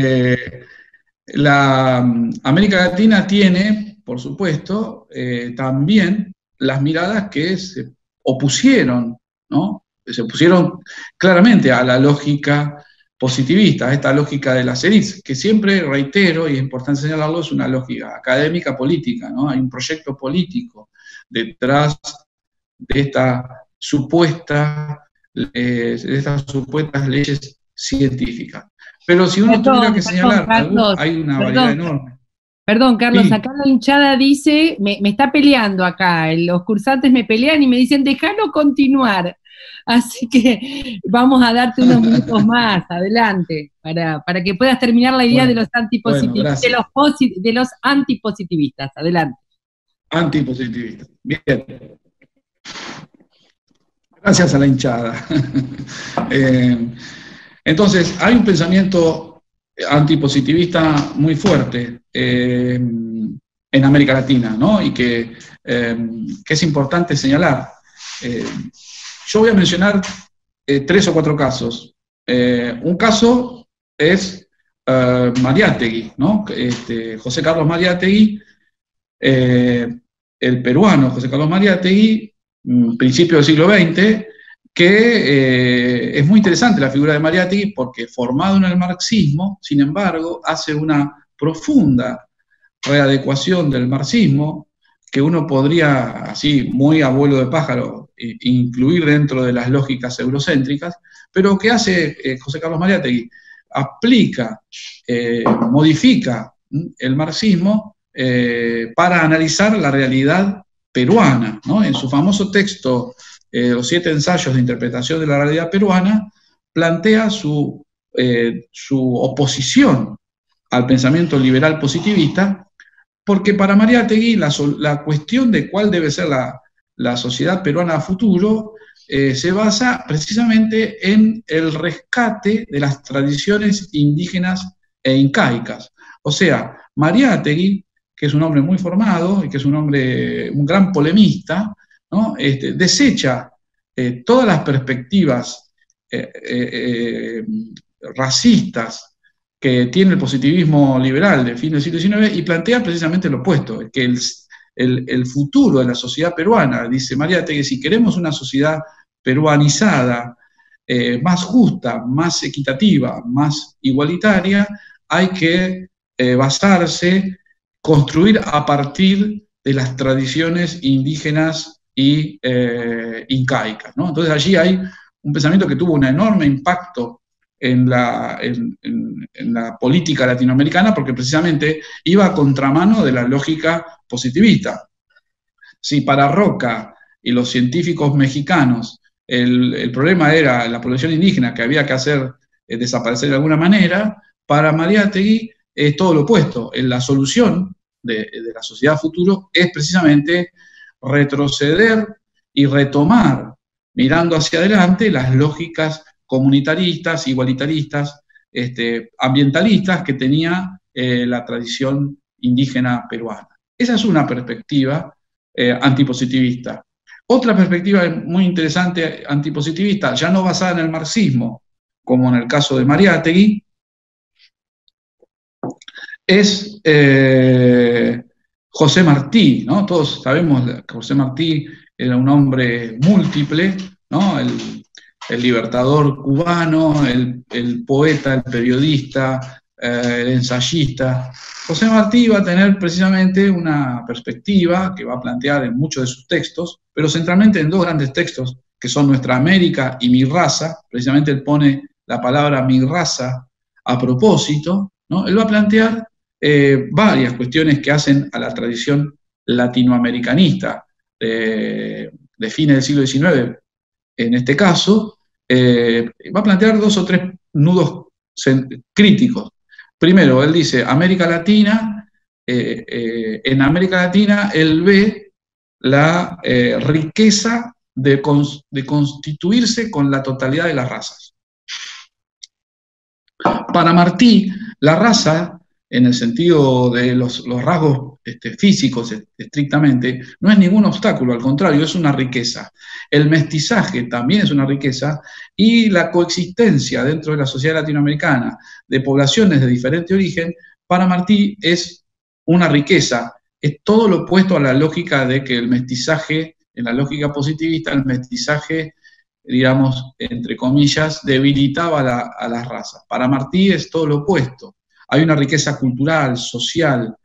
La América Latina tiene, por supuesto, también las miradas que se opusieron, ¿no? Se opusieron claramente a la lógica positivista, a esta lógica de las élites, que siempre, reitero, y es importante señalarlo, es una lógica académica política, ¿no? Hay un proyecto político detrás de de estas supuestas leyes científicas. Pero si uno tuviera que señalar, Carlos, hay una variedad perdón, enorme. perdón, Carlos, Sí, acá la hinchada dice, me está peleando acá, los cursantes me pelean y me dicen, déjalo continuar. Así que vamos a darte unos minutos más, adelante, para que puedas terminar la idea de bueno, los bueno, antipositivistas, gracias. de los antipositivistas, adelante. Antipositivista. Bien, gracias a la hinchada. Eh, entonces, hay un pensamiento antipositivista muy fuerte en América Latina, ¿no? Y que es importante señalar. Eh, yo voy a mencionar 3 o 4 casos. Un caso es Mariátegui, ¿no? José Carlos Mariátegui, el peruano José Carlos Mariátegui, principio del siglo XX, que es muy interesante la figura de Mariátegui porque formado en el marxismo, sin embargo, hace una profunda readecuación del marxismo que uno podría, así muy abuelo de pájaro, incluir dentro de las lógicas eurocéntricas, pero que hace José Carlos Mariátegui, aplica, modifica el marxismo para analizar la realidad peruana, ¿no? En su famoso texto, Los 7 ensayos de interpretación de la realidad peruana, plantea su oposición al pensamiento liberal positivista, porque para Mariátegui la cuestión de cuál debe ser la sociedad peruana a futuro se basa precisamente en el rescate de las tradiciones indígenas e incaicas. O sea, Mariátegui, que es un hombre muy formado y que es un gran polemista, ¿no? Desecha todas las perspectivas racistas que tiene el positivismo liberal de fin del siglo XIX y plantea precisamente lo opuesto, que el futuro de la sociedad peruana, dice Mariátegui, si queremos una sociedad peruanizada, más justa, más equitativa, más igualitaria, hay que basarse, construir a partir de las tradiciones indígenas y incaicas, ¿no? Entonces allí hay un pensamiento que tuvo un enorme impacto en la política latinoamericana porque precisamente iba a contramano de la lógica positivista. Si para Roca y los científicos mexicanos el problema era la población indígena que había que hacer desaparecer de alguna manera, para Mariátegui es todo lo opuesto. La solución de la sociedad futuro es precisamente retroceder y retomar, mirando hacia adelante, las lógicas comunitaristas, igualitaristas, ambientalistas que tenía la tradición indígena peruana. Esa es una perspectiva antipositivista. Otra perspectiva muy interesante antipositivista, ya no basada en el marxismo, como en el caso de Mariátegui, es José Martí, ¿no? Todos sabemos que José Martí era un hombre múltiple, ¿no? El libertador cubano, el poeta, el periodista, el ensayista. José Martí va a tener precisamente una perspectiva que va a plantear en muchos de sus textos, pero centralmente en 2 grandes textos, que son Nuestra América y Mi Raza. Precisamente él pone la palabra mi raza a propósito, ¿no? Él va a plantear varias cuestiones que hacen a la tradición latinoamericanista de fines del siglo XIX, en este caso, va a plantear 2 o 3 nudos críticos. Primero, él dice, América Latina, en América Latina él ve la riqueza de constituirse con la totalidad de las razas. Para Martí, la raza, en el sentido de los rasgos físicos estrictamente, no es ningún obstáculo, al contrario, es una riqueza. El mestizaje también es una riqueza, y la coexistencia dentro de la sociedad latinoamericana de poblaciones de diferente origen, para Martí es una riqueza. Es todo lo opuesto a la lógica de que el mestizaje, en la lógica positivista, el mestizaje, digamos, entre comillas, debilitaba a las razas. Para Martí es todo lo opuesto. Hay una riqueza cultural, social,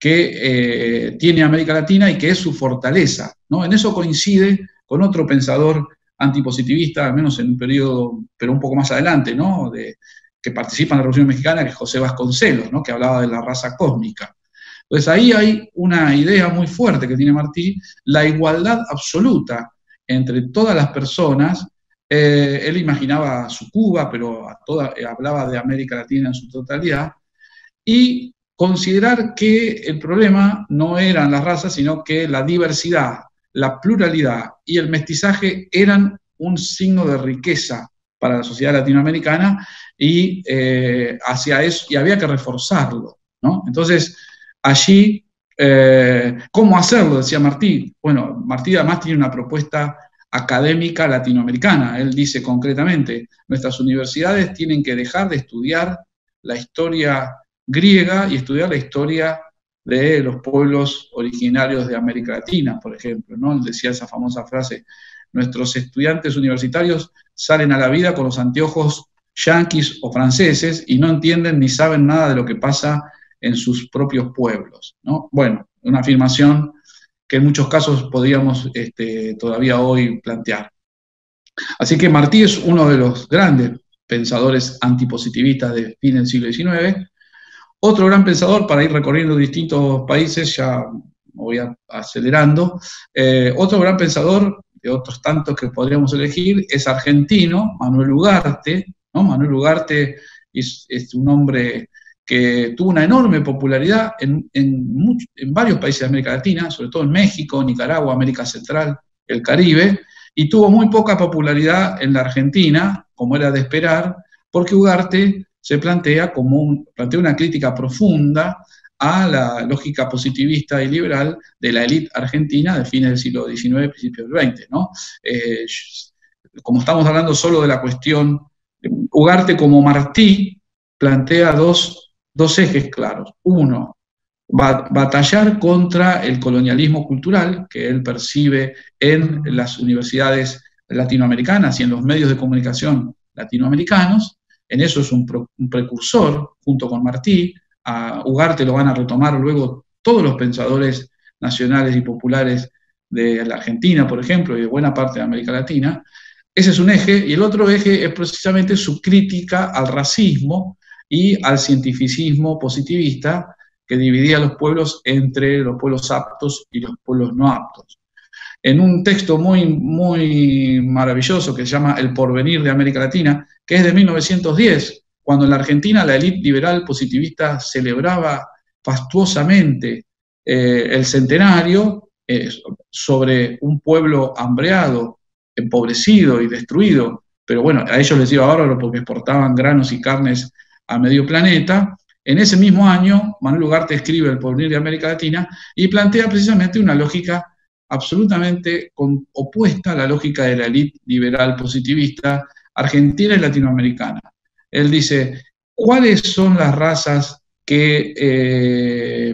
que tiene América Latina y que es su fortaleza, ¿no? En eso coincide con otro pensador antipositivista, al menos en un periodo, pero un poco más adelante, ¿no? Que participa en la Revolución Mexicana, que es José Vasconcelos, ¿no? Que hablaba de la raza cósmica. Entonces ahí hay una idea muy fuerte que tiene Martí, la igualdad absoluta entre todas las personas. Él imaginaba su Cuba, pero hablaba de América Latina en su totalidad, y considerar que el problema no eran las razas, sino que la diversidad, la pluralidad y el mestizaje eran un signo de riqueza para la sociedad latinoamericana, y hacia eso, y había que reforzarlo, ¿no? Entonces, allí, ¿cómo hacerlo?, decía Martí. Bueno, Martí además tiene una propuesta académica latinoamericana. Él dice concretamente, nuestras universidades tienen que dejar de estudiar la historia griega y estudiar la historia de los pueblos originarios de América Latina, por ejemplo, ¿no? Él decía esa famosa frase: nuestros estudiantes universitarios salen a la vida con los anteojos yanquis o franceses y no entienden ni saben nada de lo que pasa en sus propios pueblos, ¿no? Bueno, una afirmación que en muchos casos podríamos todavía hoy plantear. Así que Martí es uno de los grandes pensadores antipositivistas de fin del siglo XIX. Otro gran pensador, para ir recorriendo distintos países, ya voy acelerando, otro gran pensador, de otros tantos que podríamos elegir, es argentino, Manuel Ugarte, ¿no? Manuel Ugarte es un hombre que tuvo una enorme popularidad en varios países de América Latina, sobre todo en México, Nicaragua, América Central, el Caribe, y tuvo muy poca popularidad en la Argentina, como era de esperar, porque Ugarte se plantea una crítica profunda a la lógica positivista y liberal de la élite argentina de fines del siglo XIX, principios del XX, ¿no? Como estamos hablando solo de la cuestión, Ugarte, como Martí, plantea dos ejes claros. Uno, batallar contra el colonialismo cultural que él percibe en las universidades latinoamericanas y en los medios de comunicación latinoamericanos. En eso es un precursor, junto con Martí. A Ugarte lo van a retomar luego todos los pensadores nacionales y populares de la Argentina, por ejemplo, y de buena parte de América Latina. Ese es un eje, y el otro eje es precisamente su crítica al racismo y al cientificismo positivista, que dividía a los pueblos entre los pueblos aptos y los pueblos no aptos. En un texto muy, muy maravilloso que se llama El porvenir de América Latina, que es de 1910, cuando en la Argentina la élite liberal positivista celebraba fastuosamente el centenario sobre un pueblo hambreado, empobrecido y destruido, pero bueno, a ellos les iba bárbaro porque exportaban granos y carnes a medio planeta. En ese mismo año, Manuel Ugarte escribe El porvenir de América Latina y plantea precisamente una lógica absolutamente opuesta a la lógica de la élite liberal positivista argentina y latinoamericana. Él dice, ¿cuáles son las razas que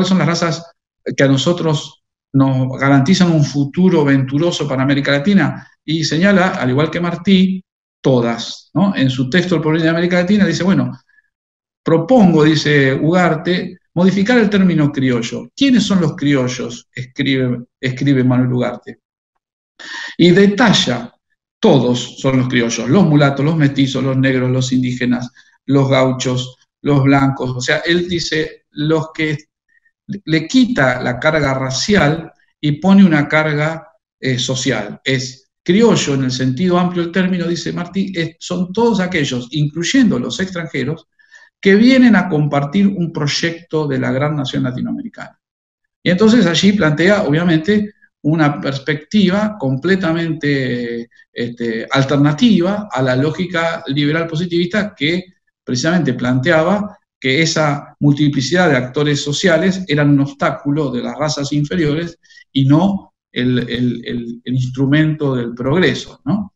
a nosotros nos garantizan un futuro venturoso para América Latina? Y señala, al igual que Martí, todas, ¿no? En su texto El porvenir de América Latina dice, bueno, propongo, dice Ugarte, modificar el término criollo. ¿Quiénes son los criollos?, escribe Manuel Ugarte. Y detalla, todos son los criollos, los mulatos, los mestizos, los negros, los indígenas, los gauchos, los blancos. O sea, él dice los que le quita la carga racial y pone una carga social. Es criollo en el sentido amplio del término, dice Martí, son todos aquellos, incluyendo los extranjeros, que vienen a compartir un proyecto de la gran nación latinoamericana. Y entonces allí plantea, obviamente, una perspectiva completamente alternativa a la lógica liberal positivista que precisamente planteaba que esa multiplicidad de actores sociales eran un obstáculo de las razas inferiores y no el instrumento del progreso, ¿no?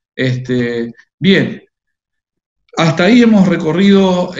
Bien, hasta ahí hemos recorrido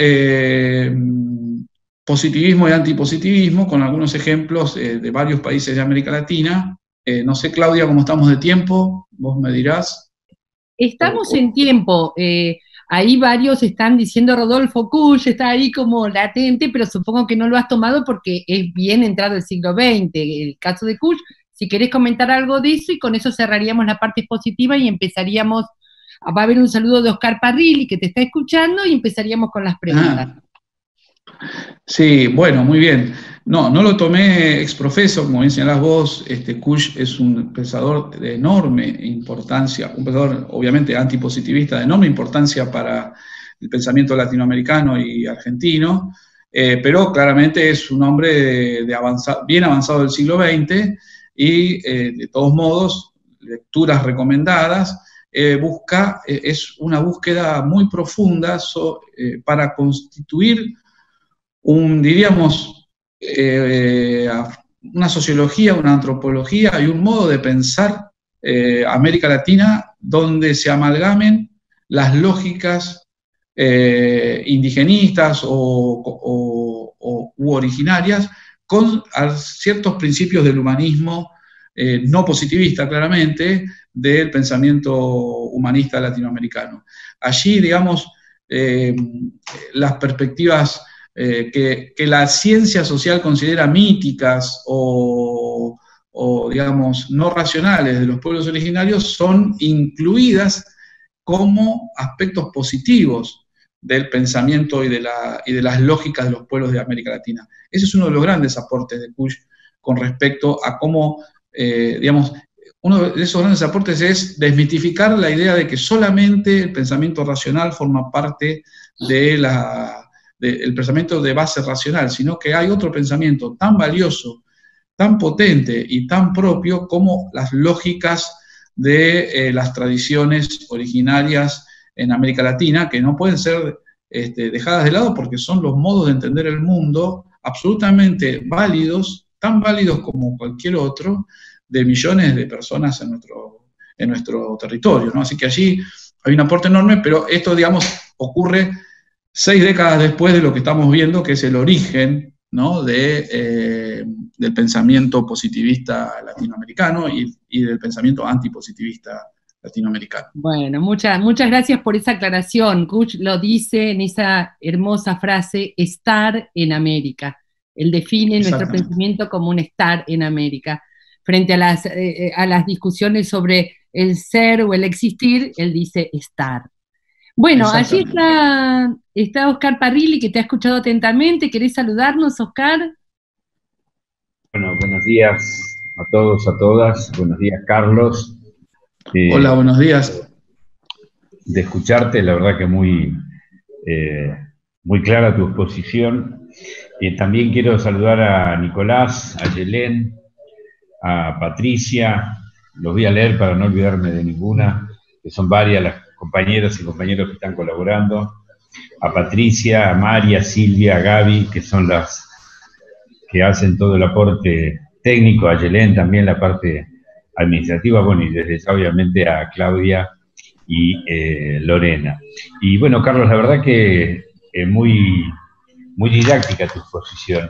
positivismo y antipositivismo con algunos ejemplos de varios países de América Latina. No sé, Claudia, cómo estamos de tiempo, vos me dirás. Estamos en tiempo. Ahí varios están diciendo Rodolfo Kusch, está ahí como latente, pero supongo que no lo has tomado porque es bien entrado el siglo XX, el caso de Kusch. Si querés comentar algo de eso, y con eso cerraríamos la parte expositiva y empezaríamos. Va a haber un saludo de Oscar Parrilli que te está escuchando y empezaríamos con las preguntas. Sí, bueno, muy bien. No lo tomé exprofeso, como bien señalás vos. Kusch es un pensador de enorme importancia, un pensador obviamente antipositivista de enorme importancia para el pensamiento latinoamericano y argentino, pero claramente es un hombre bien avanzado del siglo XX y de todos modos, lecturas recomendadas, es una búsqueda muy profunda para constituir diríamos, una sociología, una antropología y un modo de pensar América Latina donde se amalgamen las lógicas indigenistas u originarias con ciertos principios del humanismo no positivista, claramente, del pensamiento humanista latinoamericano. Allí, digamos, las perspectivas que la ciencia social considera míticas o, digamos, no racionales de los pueblos originarios son incluidas como aspectos positivos del pensamiento y de las lógicas de los pueblos de América Latina. Ese es uno de los grandes aportes de Kusch con respecto a cómo, digamos, uno de esos grandes aportes es desmitificar la idea de que solamente el pensamiento racional forma parte del pensamiento de base racional, sino que hay otro pensamiento tan valioso, tan potente y tan propio como las lógicas de las tradiciones originarias en América Latina, que no pueden ser dejadas de lado porque son los modos de entender el mundo absolutamente válidos, tan válidos como cualquier otro, de millones de personas en nuestro territorio, ¿no? Así que allí hay un aporte enorme, pero esto, digamos, ocurre 6 décadas después de lo que estamos viendo, que es el origen, ¿no?, del pensamiento positivista latinoamericano y del pensamiento antipositivista latinoamericano. Bueno, muchas gracias por esa aclaración. Kusch lo dice en esa hermosa frase, estar en América. Él define nuestro pensamiento como un estar en América. Frente a las discusiones sobre el ser o el existir, él dice estar. Bueno, allí está Oscar Parrilli, que te ha escuchado atentamente. ¿Querés saludarnos, Oscar? Bueno, buenos días a todos, a todas. Buenos días, Carlos. Hola, buenos días. De escucharte, la verdad que muy clara tu exposición. También quiero saludar a Nicolás, a Yelén, a Patricia. Los voy a leer para no olvidarme de ninguna, que son varias las compañeras y compañeros que están colaborando, a Patricia, a María, a Silvia, a Gaby, que son las que hacen todo el aporte técnico, a Yelén también la parte administrativa, bueno, y desde ya obviamente a Claudia y Lorena. Y bueno, Carlos, la verdad que muy didáctica tu exposición.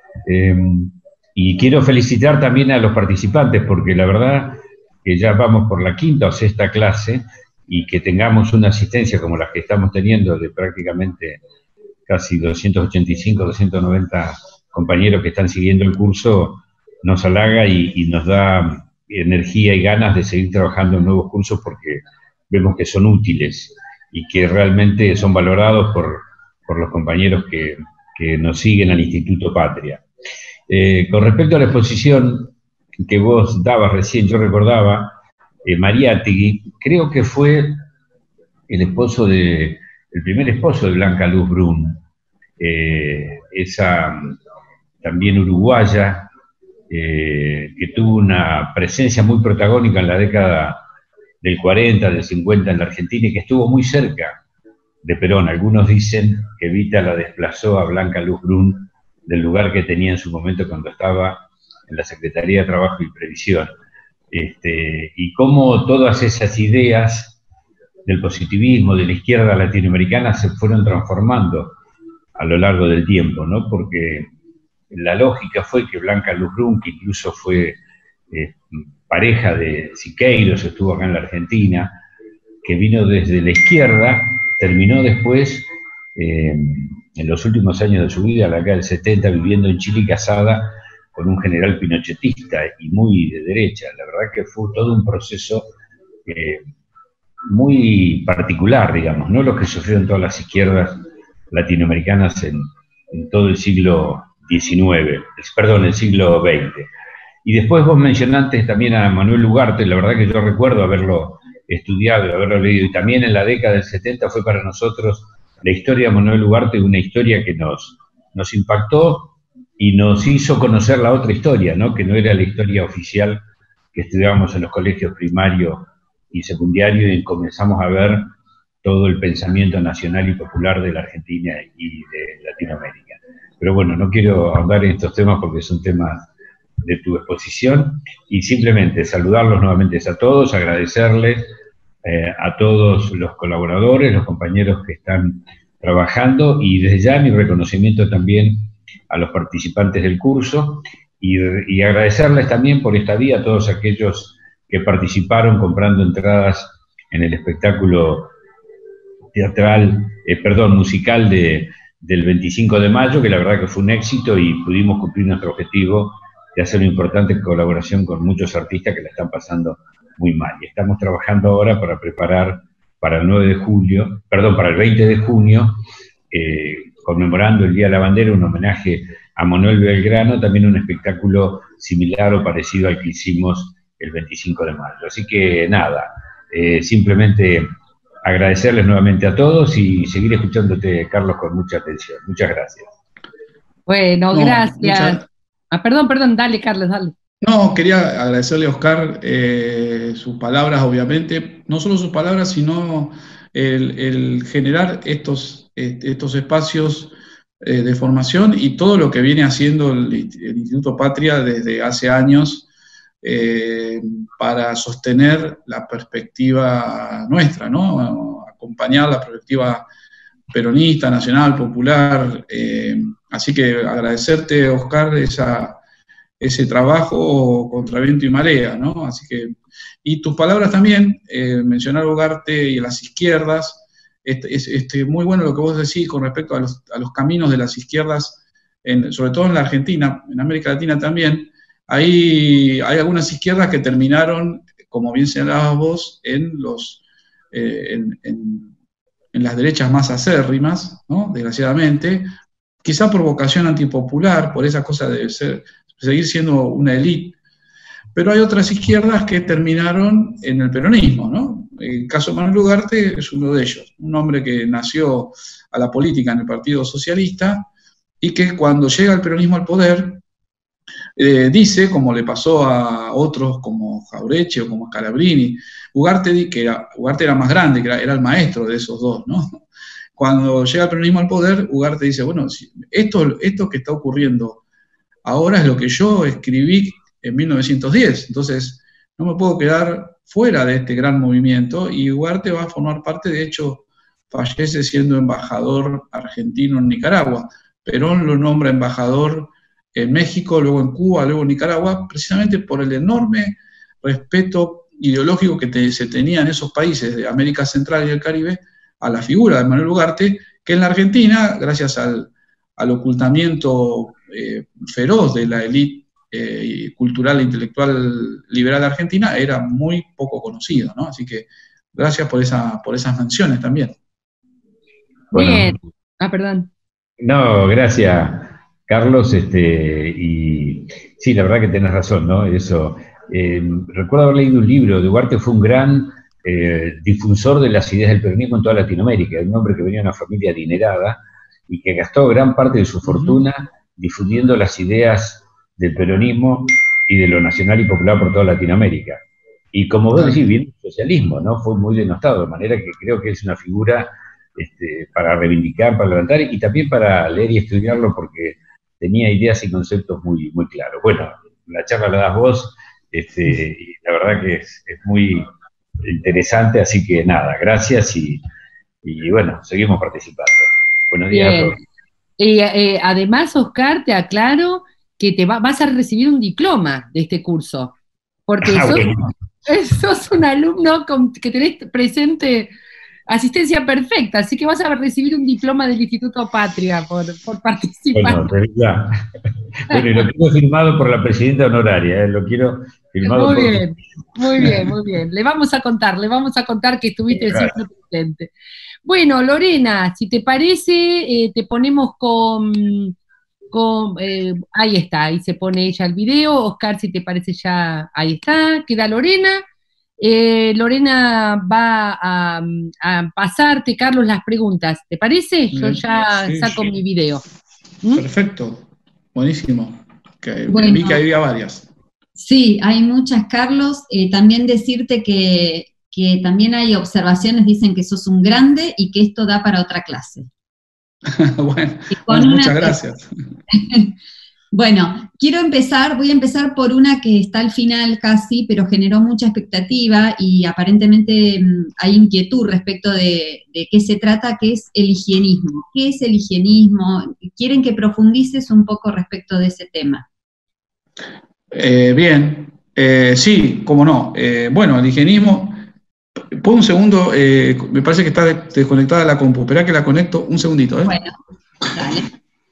Y quiero felicitar también a los participantes, porque la verdad que ya vamos por la 5ª o 6ª clase, y que tengamos una asistencia como la que estamos teniendo de prácticamente casi 285, 290 compañeros que están siguiendo el curso, nos halaga y nos da energía y ganas de seguir trabajando en nuevos cursos porque vemos que son útiles y que realmente son valorados por los compañeros que nos siguen al Instituto Patria. Con respecto a la exposición que vos dabas recién, yo recordaba Mariátegui, creo que fue el primer esposo de Blanca Luz Brun, esa también uruguaya, que tuvo una presencia muy protagónica en la década del 40, del 50 en la Argentina y que estuvo muy cerca de Perón. Algunos dicen que Evita la desplazó a Blanca Luz Brun del lugar que tenía en su momento cuando estaba en la Secretaría de Trabajo y Previsión. Y cómo todas esas ideas del positivismo, de la izquierda latinoamericana, se fueron transformando a lo largo del tiempo, ¿no? Porque la lógica fue que Blanca Luz Brun, que incluso fue pareja de Siqueiros, estuvo acá en la Argentina, que vino desde la izquierda, terminó después, en los últimos años de su vida, la década del 70, viviendo en Chile, casada con un general pinochetista y muy de derecha. La verdad que fue todo un proceso muy particular, digamos, no lo que sufrieron todas las izquierdas latinoamericanas en todo el siglo XIX, perdón, el siglo XX. Y después vos mencionaste también a Manuel Ugarte. La verdad que yo recuerdo haberlo estudiado y haberlo leído, y también en la década del 70 fue para nosotros la historia de Manuel Ugarte una historia que nos impactó y nos hizo conocer la otra historia, ¿no? Que no era la historia oficial que estudiábamos en los colegios primarios y secundarios, y comenzamos a ver todo el pensamiento nacional y popular de la Argentina y de Latinoamérica. Pero bueno, no quiero ahondar en estos temas porque son temas de tu exposición, y simplemente saludarlos nuevamente a todos, agradecerles a todos los colaboradores, los compañeros que están trabajando, y desde ya mi reconocimiento también a los participantes del curso, y agradecerles también por esta vía a todos aquellos que participaron comprando entradas en el espectáculo musical del 25 de mayo, que la verdad que fue un éxito y pudimos cumplir nuestro objetivo de hacer una importante colaboración con muchos artistas que la están pasando muy mal. Y estamos trabajando ahora para preparar para el 20 de junio, conmemorando el Día de la Bandera, un homenaje a Manuel Belgrano, también un espectáculo similar o parecido al que hicimos el 25 de mayo. Así que nada, simplemente agradecerles nuevamente a todos y seguir escuchándote, Carlos, con mucha atención. Muchas gracias. Bueno, gracias. Perdón, dale, Carlos, dale. No, quería agradecerle a Oscar sus palabras, obviamente, no solo sus palabras, sino el generar estos espacios de formación y todo lo que viene haciendo el Instituto Patria desde hace años para sostener la perspectiva nuestra, ¿no? Acompañar la perspectiva peronista, nacional, popular. Así que agradecerte, Oscar, ese trabajo contra viento y marea, ¿no? Así que, y tus palabras también, mencionar Ugarte y las izquierdas, muy bueno lo que vos decís con respecto a los caminos de las izquierdas, sobre todo en la Argentina, en América Latina también. Hay algunas izquierdas que terminaron, como bien señalabas vos, en las derechas más acérrimas, ¿no? Desgraciadamente, quizá por vocación antipopular, por esa cosa de seguir siendo una élite, pero hay otras izquierdas que terminaron en el peronismo, ¿no? El caso de Manuel Ugarte es uno de ellos, un hombre que nació a la política en el Partido Socialista y que cuando llega el peronismo al poder, dice, como le pasó a otros como Jauretche o como Scalabrini, Ugarte era más grande, que era el maestro de esos dos, ¿no? Cuando llega el peronismo al poder, Ugarte dice, bueno, esto que está ocurriendo ahora es lo que yo escribí en 1910, entonces no me puedo quedar fuera de este gran movimiento, y Ugarte va a formar parte, de hecho, fallece siendo embajador argentino en Nicaragua. Perón lo nombra embajador en México, luego en Cuba, luego en Nicaragua, precisamente por el enorme respeto ideológico que se tenía en esos países de América Central y el Caribe a la figura de Manuel Ugarte, que en la Argentina, gracias al ocultamiento feroz de la élite cultural e intelectual liberal argentina, era muy poco conocido, ¿no? Así que gracias por esas menciones también. Bueno, bien. Perdón. No, gracias, Carlos, y sí, la verdad que tenés razón, ¿no? Eso. Recuerdo haber leído un libro de Ugarte, fue un gran difusor de las ideas del peronismo en toda Latinoamérica, un hombre que venía de una familia adinerada y que gastó gran parte de su fortuna difundiendo las ideas del peronismo y de lo nacional y popular por toda Latinoamérica. Y como vos decís, bien el socialismo, ¿no? Fue muy denostado, de manera que creo que es una figura para reivindicar, para levantar y también para leer y estudiarlo porque tenía ideas y conceptos muy, muy claros. Bueno, la charla la das vos y la verdad que es muy interesante, así que nada, gracias y bueno, seguimos participando. Buenos días a todos. Además, Oscar, te aclaro que vas a recibir un diploma de este curso, porque sos un alumno que tenés presente asistencia perfecta, así que vas a recibir un diploma del Instituto Patria por participar. Bueno, y lo tengo firmado por la presidenta honoraria, lo quiero firmado muy por... Bien, muy bien, muy bien. Le vamos a contar que estuviste siempre presente. Bueno, Lorena, si te parece, te ponemos ahí está, ahí se pone ella el video. Oscar, si te parece ya, ahí está, queda Lorena. Lorena va a pasarte, Carlos, las preguntas. ¿Te parece? Yo ya saco mi video. Perfecto, buenísimo. Bueno, vi que había varias. Sí, hay muchas, Carlos. También decirte que también hay observaciones, dicen que sos un grande y que esto da para otra clase. bueno, muchas gracias. Bueno, voy a empezar por una que está al final casi, pero generó mucha expectativa y aparentemente hay inquietud respecto de qué se trata, que es el higienismo. ¿Qué es el higienismo? ¿Quieren que profundices un poco respecto de ese tema? Bien, sí, cómo no. Bueno, el higienismo, por un segundo, me parece que está desconectada la compu, esperá que la conecto un segundito. Bueno, dale.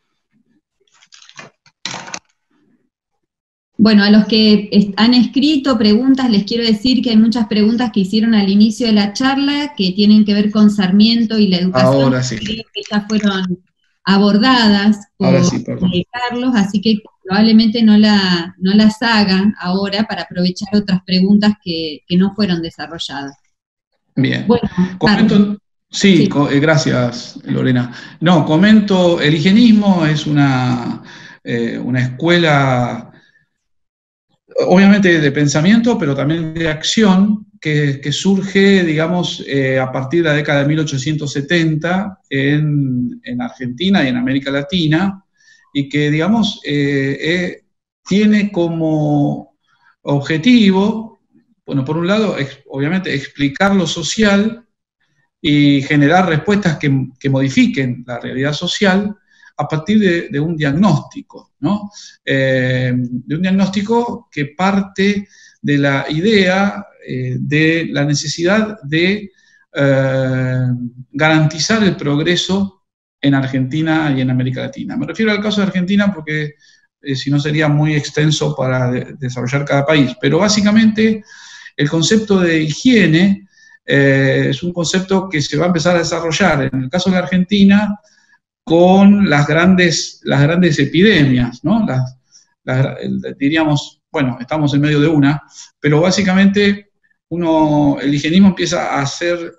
Bueno, a los que han escrito preguntas, les quiero decir que hay muchas preguntas que hicieron al inicio de la charla que tienen que ver con Sarmiento y la educación. Ahora sí. Que ya fueron abordadas por Carlos, así que probablemente no las hagan ahora para aprovechar otras preguntas que no fueron desarrolladas. Bien. Bueno, comento, sí. Gracias, Lorena. No, comento, el higienismo es una escuela, obviamente de pensamiento, pero también de acción, que surge, digamos, a partir de la década de 1870 en Argentina y en América Latina, y que, digamos, tiene como objetivo, bueno, por un lado, obviamente, explicar lo social y generar respuestas que modifiquen la realidad social a partir de un diagnóstico, ¿no? De un diagnóstico que parte de la idea de la necesidad de garantizar el progreso en Argentina y en América Latina. Me refiero al caso de Argentina porque si no sería muy extenso para desarrollar cada país, pero básicamente el concepto de higiene es un concepto que se va a empezar a desarrollar en el caso de la Argentina con las grandes epidemias, ¿no? Diríamos, bueno, estamos en medio de una, pero básicamente el higienismo empieza a ser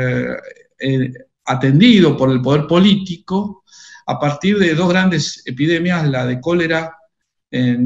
atendido por el poder político a partir de dos grandes epidemias, la de cólera en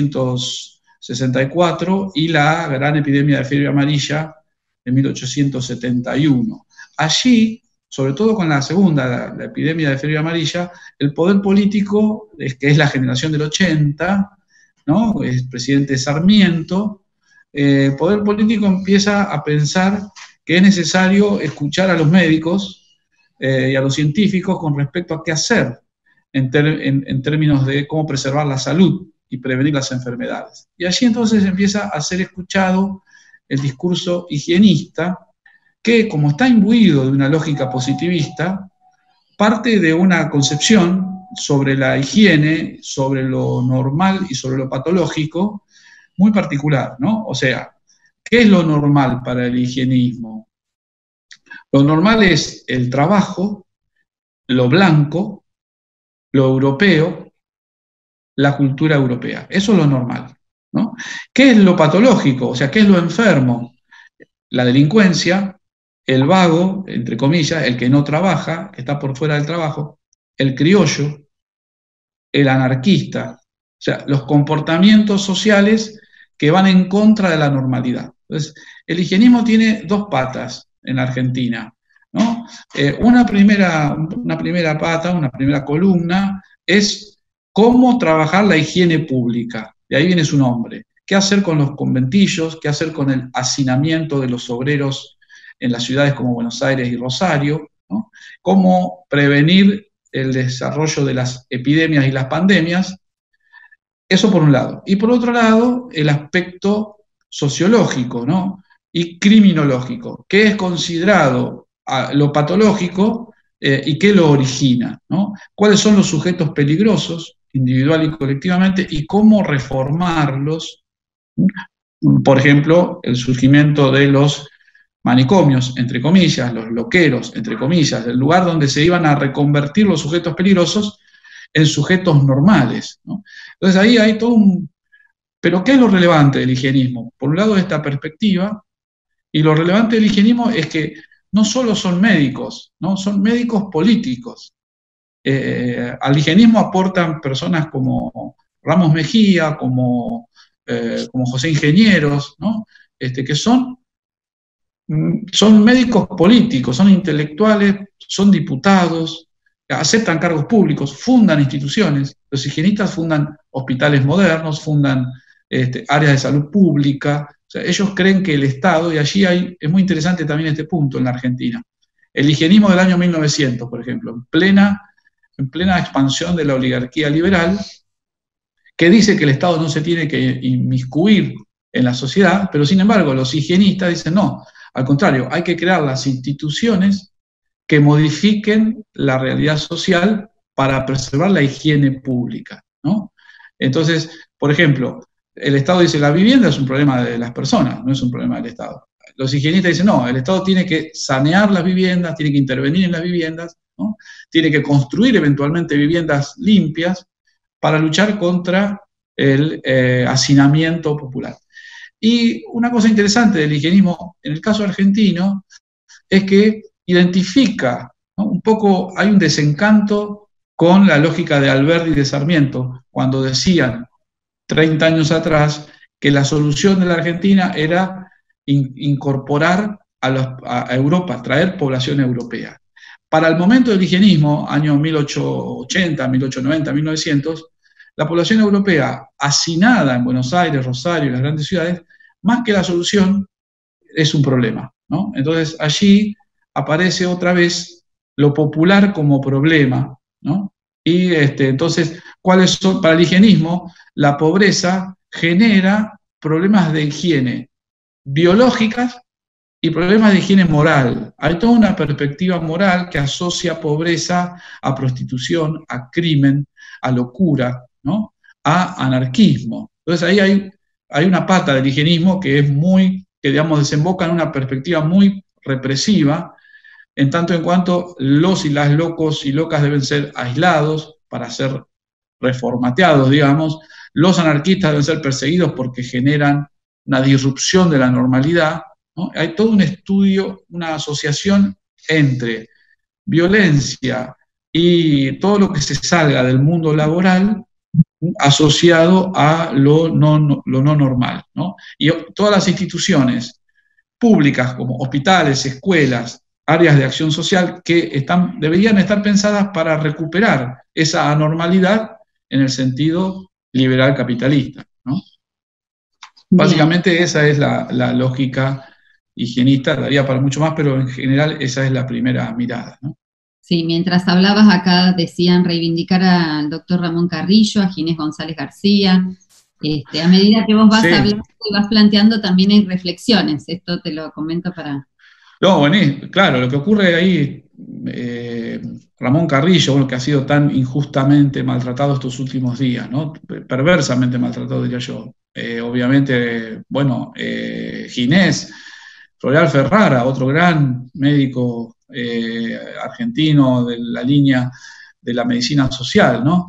1864 y la gran epidemia de fiebre amarilla en 1871. Allí, sobre todo con la segunda, la epidemia de fiebre amarilla, el poder político, que es la generación del 80, ¿no? El presidente Sarmiento, el poder político empieza a pensar que es necesario escuchar a los médicos y a los científicos con respecto a qué hacer en términos de cómo preservar la salud y prevenir las enfermedades. Y allí entonces empieza a ser escuchado el discurso higienista, que como está imbuido de una lógica positivista, parte de una concepción sobre la higiene, sobre lo normal y sobre lo patológico, muy particular, ¿no? O sea, ¿qué es lo normal para el higienismo? Lo normal es el trabajo, lo blanco, lo europeo, la cultura europea. Eso es lo normal, ¿no? ¿Qué es lo patológico? O sea, ¿qué es lo enfermo? La delincuencia, el vago, entre comillas, el que no trabaja, que está por fuera del trabajo, el criollo, el anarquista, o sea, los comportamientos sociales que van en contra de la normalidad. Entonces, el higienismo tiene dos patas en Argentina. ¿no? Una primera pata, una primera columna, es cómo trabajar la higiene pública. De ahí viene su nombre. ¿Qué hacer con los conventillos? ¿Qué hacer con el hacinamiento de los obreros en las ciudades como Buenos Aires y Rosario? ¿No? ¿Cómo prevenir el desarrollo de las epidemias y las pandemias? Eso por un lado. Y por otro lado, el aspecto sociológico, ¿no? Y criminológico, qué es considerado lo patológico y qué lo origina, ¿no? ¿Cuáles son los sujetos peligrosos, individual y colectivamente, y cómo reformarlos? Por ejemplo, el surgimiento de los manicomios, entre comillas, los loqueros, entre comillas, el lugar donde se iban a reconvertir los sujetos peligrosos en sujetos normales, ¿no? Entonces ahí hay todo un... Pero ¿qué es lo relevante del higienismo? Por un lado, esta perspectiva, y lo relevante del higienismo es que no solo son médicos, ¿no? Son médicos políticos. Al higienismo aportan personas como Ramos Mejía, como José Ingenieros, ¿no? Que son médicos políticos, son intelectuales, son diputados, aceptan cargos públicos, fundan instituciones. Los higienistas fundan hospitales modernos, fundan áreas de salud pública. O sea, ellos creen que el Estado, y allí es muy interesante también este punto en la Argentina, el higienismo del año 1900, por ejemplo, en plena expansión de la oligarquía liberal, que dice que el Estado no se tiene que inmiscuir en la sociedad, pero sin embargo los higienistas dicen no, al contrario, hay que crear las instituciones que modifiquen la realidad social para preservar la higiene pública, ¿no? Entonces, por ejemplo, el Estado dice la vivienda es un problema de las personas, no es un problema del Estado. Los higienistas dicen no, el Estado tiene que sanear las viviendas, tiene que intervenir en las viviendas, ¿no? Tiene que construir eventualmente viviendas limpias para luchar contra el hacinamiento popular. Y una cosa interesante del higienismo, en el caso argentino, es que identifica, ¿no? Un poco, hay un desencanto con la lógica de Alberdi y de Sarmiento, cuando decían 30 años atrás que la solución de la Argentina era incorporar a Europa, traer población europea. Para el momento del higienismo, años 1880, 1890, 1900, la población europea hacinada en Buenos Aires, Rosario y las grandes ciudades, más que la solución, es un problema, ¿no? Entonces allí aparece otra vez lo popular como problema, ¿no? Y entonces, ¿cuáles son? Para el higienismo, la pobreza genera problemas de higiene biológicas y problemas de higiene moral. Hay toda una perspectiva moral que asocia pobreza a prostitución, a crimen, a locura, ¿no? A anarquismo. Entonces ahí hay una pata del higienismo que es que digamos desemboca en una perspectiva muy represiva, en tanto en cuanto los y las locos y locas deben ser aislados para ser reformateados, digamos. Los anarquistas deben ser perseguidos porque generan una disrupción de la normalidad, ¿no? Hay todo un estudio, una asociación entre violencia y todo lo que se salga del mundo laboral asociado a lo no normal, ¿no? Y todas las instituciones públicas como hospitales, escuelas, áreas de acción social que deberían estar pensadas para recuperar esa anormalidad en el sentido liberal capitalista, ¿no? Básicamente esa es la lógica higienista, daría para mucho más, pero en general esa es la primera mirada, ¿no? Sí, mientras hablabas acá decían reivindicar al doctor Ramón Carrillo, a Ginés González García. A medida que vos vas hablando y vas planteando también hay reflexiones, esto te lo comento para... No, bueno, claro, lo que ocurre ahí, Ramón Carrillo, bueno, que ha sido tan injustamente maltratado estos últimos días, ¿no? Perversamente maltratado, diría yo. Obviamente, bueno, Ginés, Floreal Ferrara, otro gran médico argentino de la línea de la medicina social, ¿no?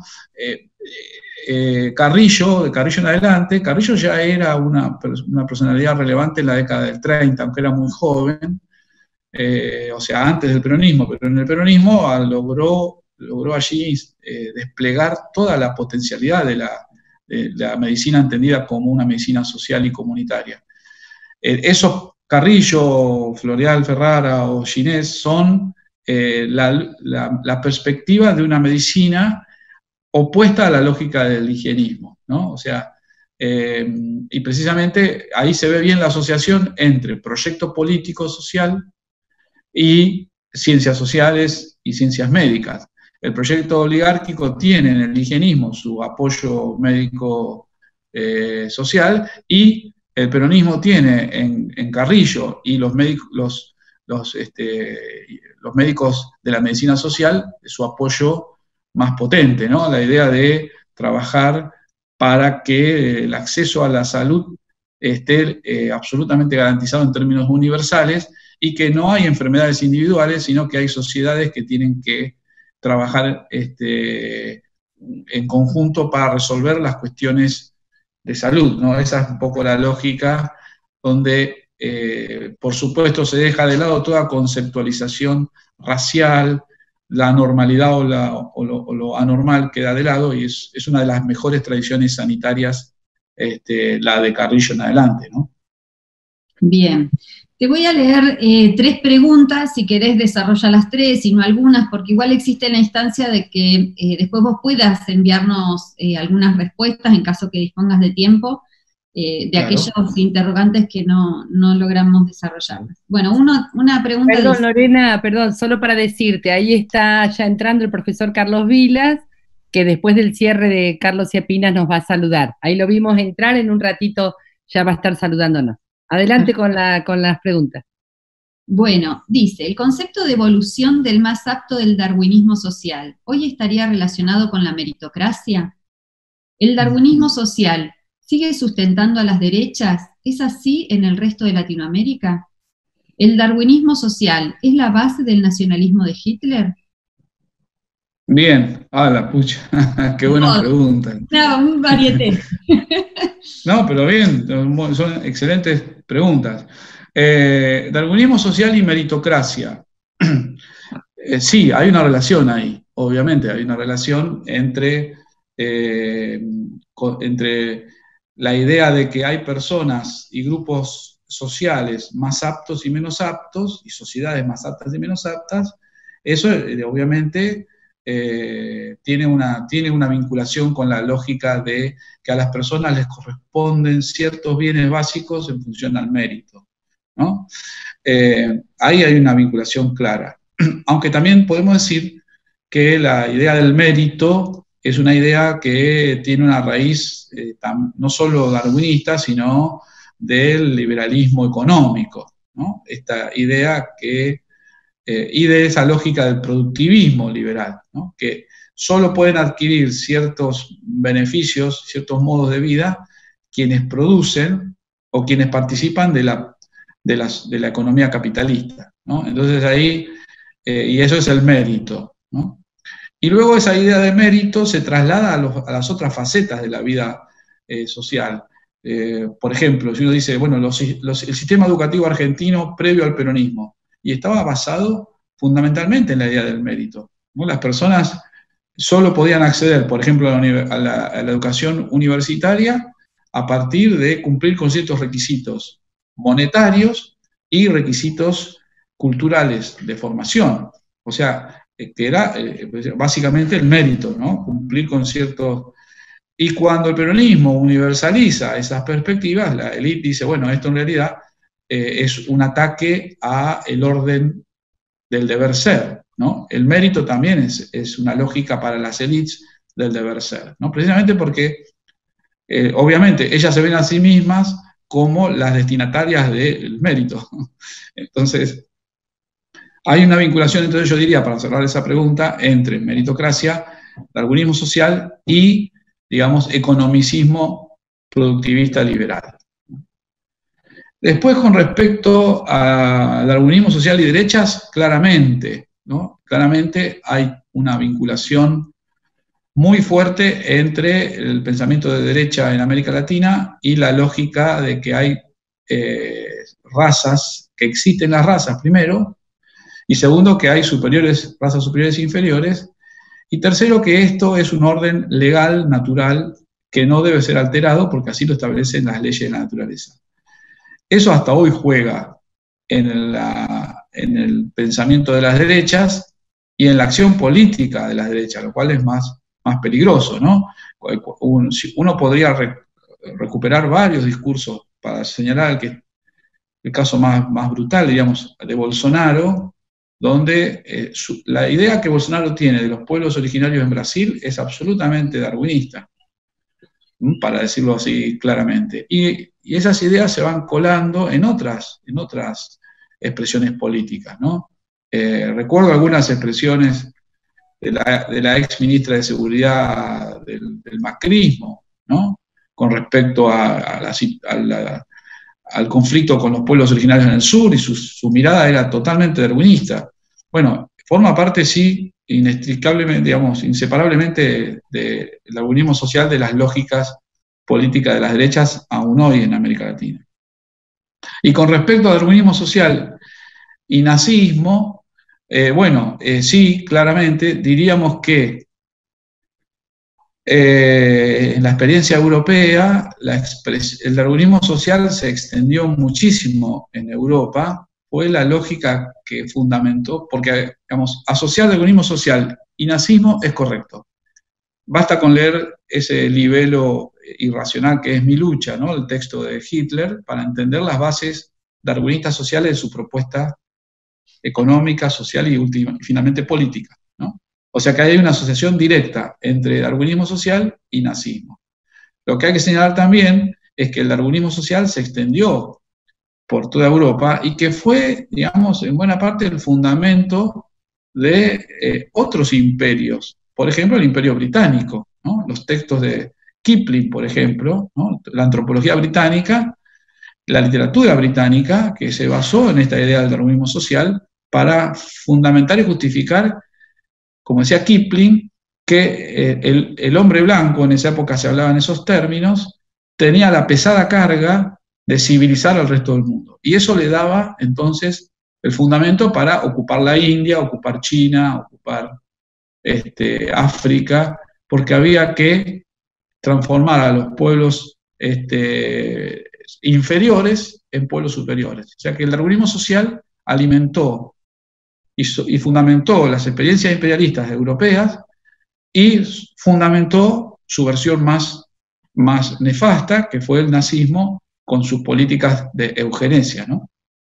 Carrillo, de Carrillo en adelante, Carrillo ya era una personalidad relevante en la década del 30, aunque era muy joven, o sea, antes del peronismo, pero en el peronismo logró allí desplegar toda la potencialidad de la medicina entendida como una medicina social y comunitaria. Eso Carrillo, Floreal Ferrara o Ginés son la perspectiva de una medicina opuesta a la lógica del higienismo, ¿no? O sea, y precisamente ahí se ve bien la asociación entre proyecto político social y ciencias sociales y ciencias médicas. El proyecto oligárquico tiene en el higienismo su apoyo médico social, y el peronismo tiene en Carrillo y los médicos de la medicina social su apoyo más potente, ¿no? La idea de trabajar para que el acceso a la salud esté absolutamente garantizado en términos universales, y que no hay enfermedades individuales, sino que hay sociedades que tienen que trabajar en conjunto para resolver las cuestiones de salud, ¿no? Esa es un poco la lógica donde, por supuesto, se deja de lado toda conceptualización racial, la normalidad o lo anormal queda de lado, y es una de las mejores tradiciones sanitarias, la de Carrillo en adelante, ¿no? Bien. Te voy a leer 3 preguntas, si querés desarrolla las 3, y no algunas, porque igual existe la instancia de que después vos puedas enviarnos algunas respuestas en caso que dispongas de tiempo, de Claro. aquellos interrogantes que no logramos desarrollarlas. Bueno, una pregunta... Perdón, Lorena, perdón, solo para decirte, ahí está ya entrando el profesor Carlos Vilas, que después del cierre de Carlos Ciapinas nos va a saludar. Ahí lo vimos entrar, en un ratito ya va a estar saludándonos. Adelante con las preguntas. Bueno, dice, el concepto de evolución del más apto del darwinismo social, ¿hoy estaría relacionado con la meritocracia? ¿El darwinismo social sigue sustentando a las derechas? ¿Es así en el resto de Latinoamérica? ¿El darwinismo social es la base del nacionalismo de Hitler? Bien, la pucha, qué buena pregunta. No, un varieté. No, pero bien, son excelentes preguntas. Darwinismo social y meritocracia. Sí, hay una relación ahí, obviamente, hay una relación entre la idea de que hay personas y grupos sociales más aptos y menos aptos, y sociedades más aptas y menos aptas. Eso obviamente tiene una vinculación con la lógica de que a las personas les corresponden ciertos bienes básicos en función al mérito, ¿no? Ahí hay una vinculación clara. Aunque también podemos decir que la idea del mérito es una idea que tiene una raíz no solo darwinista, sino del liberalismo económico, ¿no? Esta idea y de esa lógica del productivismo liberal, ¿no? Que solo pueden adquirir ciertos beneficios, ciertos modos de vida, quienes producen o quienes participan de la economía capitalista, ¿no? Entonces ahí, y eso es el mérito, ¿no? Y luego esa idea de mérito se traslada a las otras facetas de la vida social. Por ejemplo, si uno dice, bueno, el sistema educativo argentino previo al peronismo, y estaba basado fundamentalmente en la idea del mérito, ¿no? Las personas solo podían acceder, por ejemplo, a la educación universitaria a partir de cumplir con ciertos requisitos monetarios y requisitos culturales de formación. O sea, que era básicamente el mérito, ¿no? Cumplir con ciertos... Y cuando el peronismo universaliza esas perspectivas, la élite dice, bueno, esto en realidad es un ataque al orden del deber ser, ¿no? El mérito también es una lógica para las élites del deber ser, ¿no? Precisamente porque, obviamente, ellas se ven a sí mismas como las destinatarias del mérito. Entonces, hay una vinculación, entonces yo diría, para cerrar esa pregunta, entre meritocracia, darwinismo social y, digamos, economicismo productivista liberal. Después, con respecto a darwinismo social y derechas, claramente, ¿no? Claramente hay una vinculación muy fuerte entre el pensamiento de derecha en América Latina y la lógica de que hay razas, que existen las razas primero, y segundo, que hay razas superiores e inferiores, y tercero, que esto es un orden legal, natural, que no debe ser alterado porque así lo establecen las leyes de la naturaleza. Eso hasta hoy juega en el pensamiento de las derechas y en la acción política de las derechas, lo cual es más peligroso, ¿no? Uno podría recuperar varios discursos para señalar el caso más brutal, digamos, de Bolsonaro, donde la idea que Bolsonaro tiene de los pueblos originarios en Brasil es absolutamente darwinista, para decirlo así claramente. Y esas ideas se van colando en otras expresiones políticas, ¿no? Recuerdo algunas expresiones de la ex ministra de Seguridad del macrismo, ¿no? Con respecto al conflicto con los pueblos originarios en el sur, y su mirada era totalmente darwinista. Bueno, forma parte, sí, inextricablemente, digamos, inseparablemente del darwinismo social, de las lógicas políticas de las derechas aún hoy en América Latina. Y con respecto a darwinismo social y nazismo, sí, claramente, diríamos que en la experiencia europea, el darwinismo social se extendió muchísimo en Europa. Fue la lógica que fundamentó, porque, digamos, asociar darwinismo social y nazismo es correcto. Basta con leer ese libelo irracional que es Mi lucha, ¿no? El texto de Hitler, para entender las bases darwinistas sociales de su propuesta económica, social y finalmente política, ¿no? O sea que hay una asociación directa entre darwinismo social y nazismo. Lo que hay que señalar también es que el darwinismo social se extendió por toda Europa y que fue, digamos, en buena parte el fundamento de otros imperios. Por ejemplo, el Imperio Británico, ¿no? Los textos de Kipling, por ejemplo, ¿no? La antropología británica, la literatura británica, que se basó en esta idea del darwinismo social para fundamentar y justificar, como decía Kipling, que el hombre blanco, en esa época se hablaba en esos términos, tenía la pesada carga de civilizar al resto del mundo. Y eso le daba entonces el fundamento para ocupar la India, ocupar China, ocupar África, porque había que transformar a los pueblos inferiores en pueblos superiores. O sea que el darwinismo social alimentó y fundamentó las experiencias imperialistas europeas y fundamentó su versión más nefasta, que fue el nazismo con sus políticas de eugenesia, ¿no?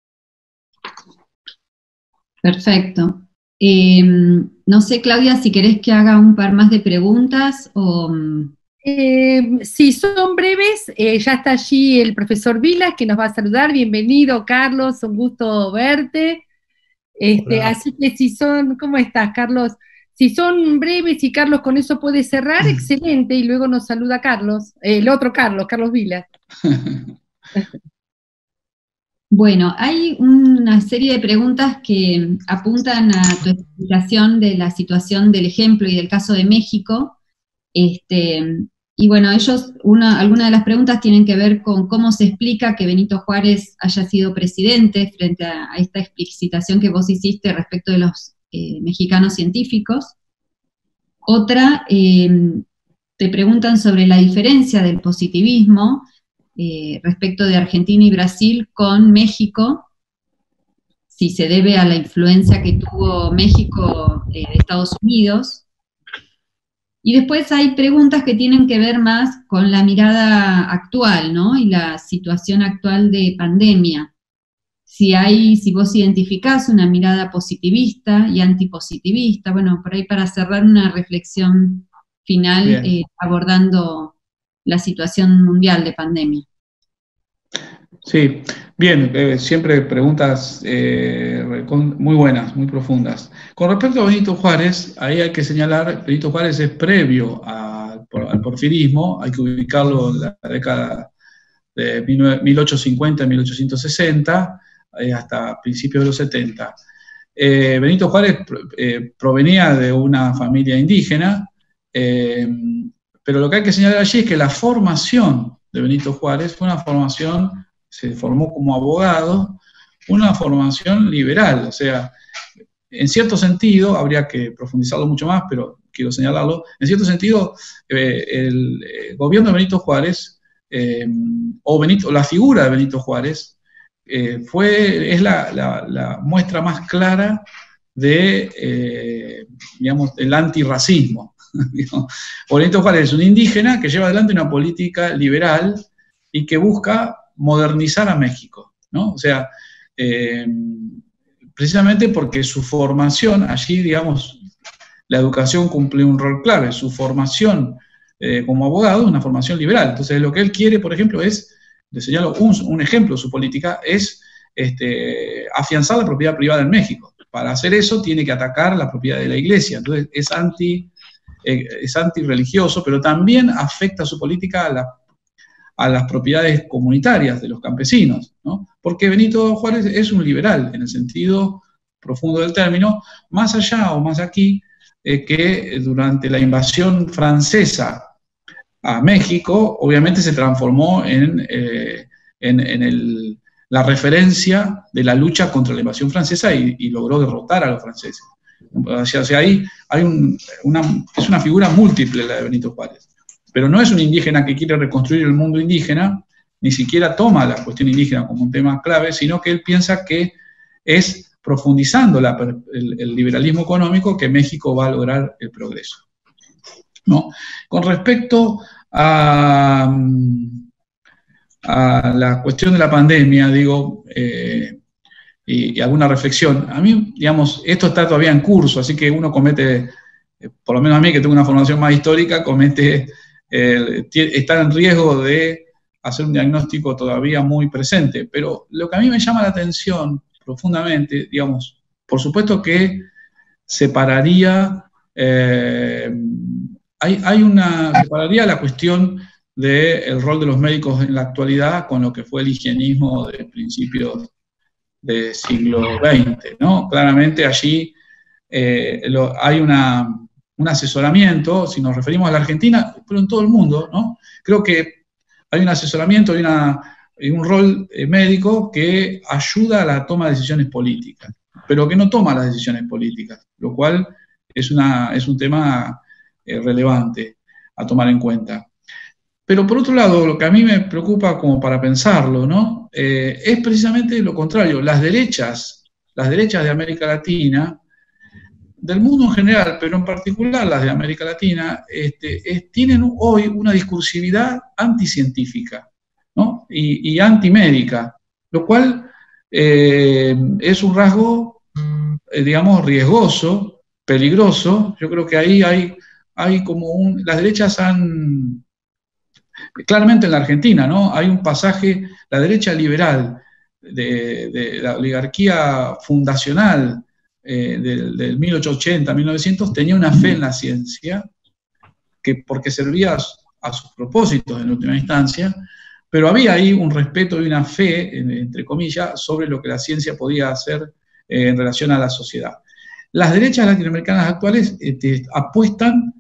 Perfecto. No sé, Claudia, si querés que haga un par más de preguntas o... Si son breves, ya está allí el profesor Vilas, que nos va a saludar. Bienvenido, Carlos, un gusto verte. Así que si son, ¿cómo estás, Carlos? Si son breves y Carlos con eso puede cerrar, excelente, y luego nos saluda Carlos, el otro Carlos Vilas. Bueno, hay una serie de preguntas que apuntan a tu explicación de la situación del ejemplo y del caso de México. Y bueno, algunas de las preguntas tienen que ver con cómo se explica que Benito Juárez haya sido presidente frente a esta explicitación que vos hiciste respecto de los mexicanos científicos. Otra, te preguntan sobre la diferencia del positivismo respecto de Argentina y Brasil con México, si se debe a la influencia que tuvo México de Estados Unidos. Y después hay preguntas que tienen que ver más con la mirada actual, ¿no? Y la situación actual de pandemia. Si vos identificás una mirada positivista y antipositivista, bueno, por ahí para cerrar una reflexión final abordando la situación mundial de pandemia. Sí, bien, siempre preguntas muy buenas, muy profundas. Con respecto a Benito Juárez, ahí hay que señalar, Benito Juárez es previo al porfirismo, hay que ubicarlo en la década de 1850-1860, hasta principios de los 70. Benito Juárez provenía de una familia indígena, pero lo que hay que señalar allí es que la formación de Benito Juárez fue una formación, se formó como abogado, una formación liberal, o sea, en cierto sentido, habría que profundizarlo mucho más, pero quiero señalarlo, en cierto sentido, el gobierno de Benito Juárez, la figura de Benito Juárez, es la muestra más clara de, digamos, el antirracismo. Por Benito Juárez es un indígena que lleva adelante una política liberal y que busca modernizar a México, ¿no? O sea, precisamente porque su formación, allí, digamos, la educación cumple un rol clave, su formación como abogado es una formación liberal. Entonces, lo que él quiere, por ejemplo, es, le señalo un ejemplo de su política, es afianzar la propiedad privada en México. Para hacer eso tiene que atacar la propiedad de la iglesia. Entonces, es antirreligioso, pero también afecta su política a las propiedades comunitarias de los campesinos, ¿no? Porque Benito Juárez es un liberal, en el sentido profundo del término, más allá o más aquí, que durante la invasión francesa a México, obviamente se transformó en la referencia de la lucha contra la invasión francesa y logró derrotar a los franceses. O sea, ahí es una figura múltiple la de Benito Juárez. Pero no es un indígena que quiere reconstruir el mundo indígena, ni siquiera toma la cuestión indígena como un tema clave, sino que él piensa que es profundizando el liberalismo económico que México va a lograr el progreso, ¿no? Con respecto a la cuestión de la pandemia, digo, y alguna reflexión. A mí, digamos, esto está todavía en curso, así que uno comete, por lo menos a mí que tengo una formación más histórica, está en riesgo de hacer un diagnóstico todavía muy presente. Pero lo que a mí me llama la atención profundamente, digamos, por supuesto que separaría, separaría la cuestión del rol de los médicos en la actualidad con lo que fue el higienismo de principios del siglo XX, ¿no? Claramente allí hay un asesoramiento, si nos referimos a la Argentina, pero en todo el mundo, ¿no? Creo que hay un asesoramiento y un rol médico que ayuda a la toma de decisiones políticas, pero que no toma las decisiones políticas, lo cual es un tema relevante a tomar en cuenta. Pero por otro lado, lo que a mí me preocupa como para pensarlo, ¿no? Es precisamente lo contrario. Las derechas de América Latina, del mundo en general, pero en particular las de América Latina, tienen hoy una discursividad anticientífica, ¿no? y antimédica, lo cual es un rasgo, digamos, riesgoso, peligroso. Yo creo que ahí hay como las derechas han... Claramente en la Argentina, ¿no? Hay un pasaje, la derecha liberal de la oligarquía fundacional del 1880, 1900, tenía una fe en la ciencia, porque servía a sus propósitos en última instancia, pero había ahí un respeto y una fe, entre comillas, sobre lo que la ciencia podía hacer en relación a la sociedad. Las derechas latinoamericanas actuales apuestan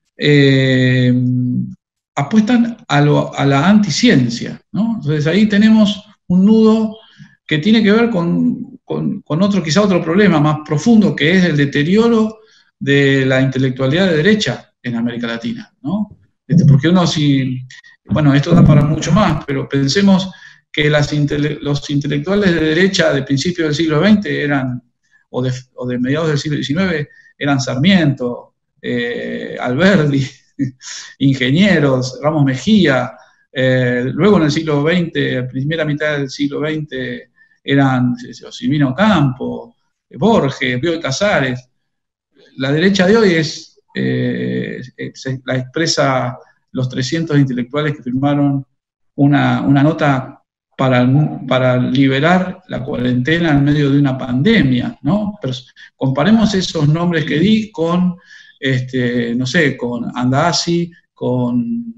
a la anticiencia, ¿no? Entonces ahí tenemos un nudo que tiene que ver con quizá otro problema más profundo, que es el deterioro de la intelectualidad de derecha en América Latina, ¿no? Porque bueno, esto da para mucho más, pero pensemos que los intelectuales de derecha de principios del siglo XX o de mediados del siglo XIX, eran Sarmiento, Alberdi, ingenieros, Ramos Mejía, luego en el siglo XX, primera mitad del siglo XX, eran Silvino Campo, Borges, Bioy Casares. La derecha de hoy la expresa los 300 intelectuales que firmaron una nota para liberar la cuarentena en medio de una pandemia, ¿no? Pero comparemos esos nombres que di con, no sé, con Andasi, con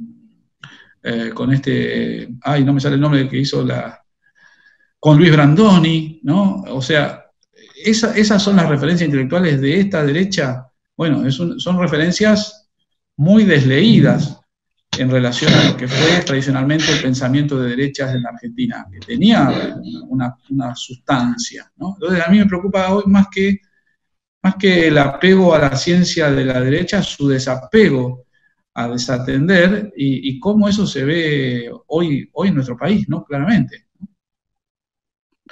no me sale el nombre que hizo con Luis Brandoni, ¿no? O sea, esas son las referencias intelectuales de esta derecha. Bueno, son referencias muy desleídas en relación a lo que fue tradicionalmente el pensamiento de derechas en la Argentina, que tenía una sustancia, ¿no? Entonces a mí me preocupa hoy más que el apego a la ciencia de la derecha, su desapego a desatender y cómo eso se ve hoy en nuestro país, ¿no? Claramente.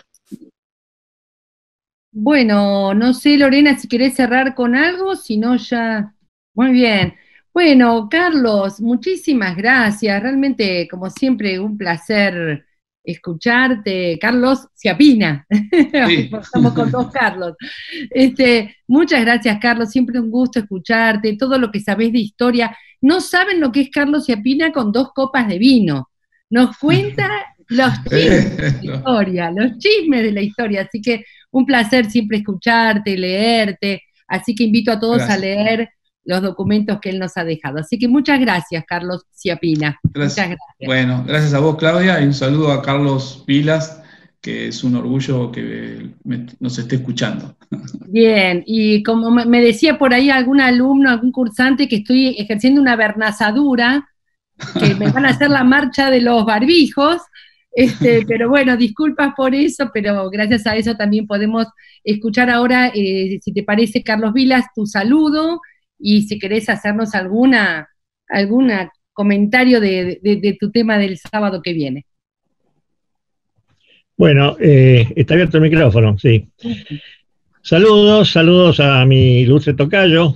Bueno, no sé, Lorena, si querés cerrar con algo, si no ya... Muy bien. Bueno, Carlos, muchísimas gracias. Realmente, como siempre, un placer escucharte. Carlos Ciapina. Sí. Estamos con dos Carlos. Muchas gracias, Carlos. Siempre un gusto escucharte. Todo lo que sabés de historia. No saben lo que es Carlos Ciapina con 2 copas de vino. Nos cuenta los chismes de la No. historia, los chismes de la historia. Así que un placer siempre escucharte, leerte, así que invito a todos a Gracias. leer los documentos que él nos ha dejado. Así que muchas gracias, Carlos Ciapina. Muchas Gracias. gracias. Bueno, gracias a vos, Claudia, y un saludo a Carlos Vilas, que es un orgullo que nos esté escuchando. Bien, y como me decía por ahí algún alumno, algún cursante, que estoy ejerciendo una vernazadura, que me van a hacer la marcha de los barbijos, pero bueno, disculpas por eso, pero gracias a eso también podemos escuchar ahora, si te parece, Carlos Vilas, tu saludo, y si querés hacernos alguna comentario de tu tema del sábado que viene. Bueno, está abierto el micrófono, sí. Saludos a mi ilustre tocayo,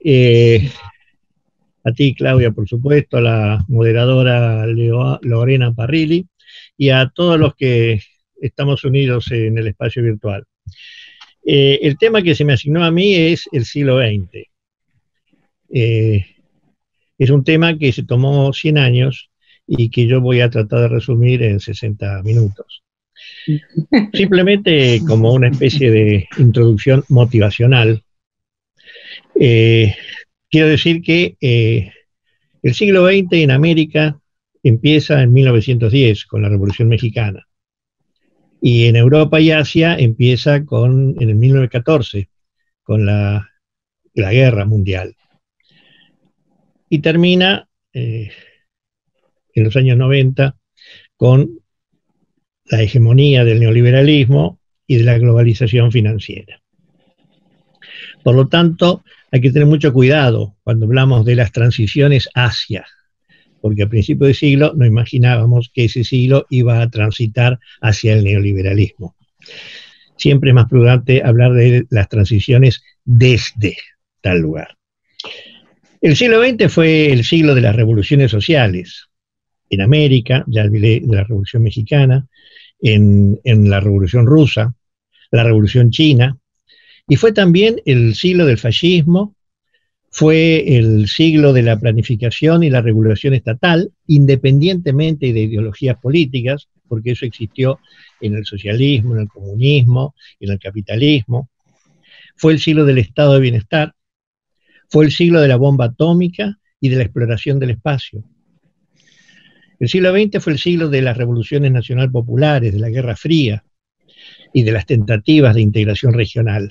a ti, Claudia, por supuesto, a la moderadora Lorena Parrilli, y a todos los que estamos unidos en el espacio virtual. El tema que se me asignó a mí es el siglo XX. Es un tema que se tomó 100 años y que yo voy a tratar de resumir en 60 minutos. Simplemente como una especie de introducción motivacional, quiero decir que el siglo XX en América empieza en 1910 con la Revolución Mexicana, y en Europa y Asia empieza en el 1914 con la Guerra Mundial, y termina en los años 90 con la hegemonía del neoliberalismo y de la globalización financiera. Por lo tanto, hay que tener mucho cuidado cuando hablamos de las transiciones hacia, porque a principios de siglo no imaginábamos que ese siglo iba a transitar hacia el neoliberalismo. Siempre es más prudente hablar de las transiciones desde tal lugar. El siglo XX fue el siglo de las revoluciones sociales. En América, ya hablé de la Revolución Mexicana, en la Revolución Rusa, la Revolución China, y fue también el siglo del fascismo, fue el siglo de la planificación y la regulación estatal, independientemente de ideologías políticas, porque eso existió en el socialismo, en el comunismo, en el capitalismo. Fue el siglo del estado de bienestar, fue el siglo de la bomba atómica y de la exploración del espacio. El siglo XX fue el siglo de las revoluciones nacional populares, de la Guerra Fría y de las tentativas de integración regional.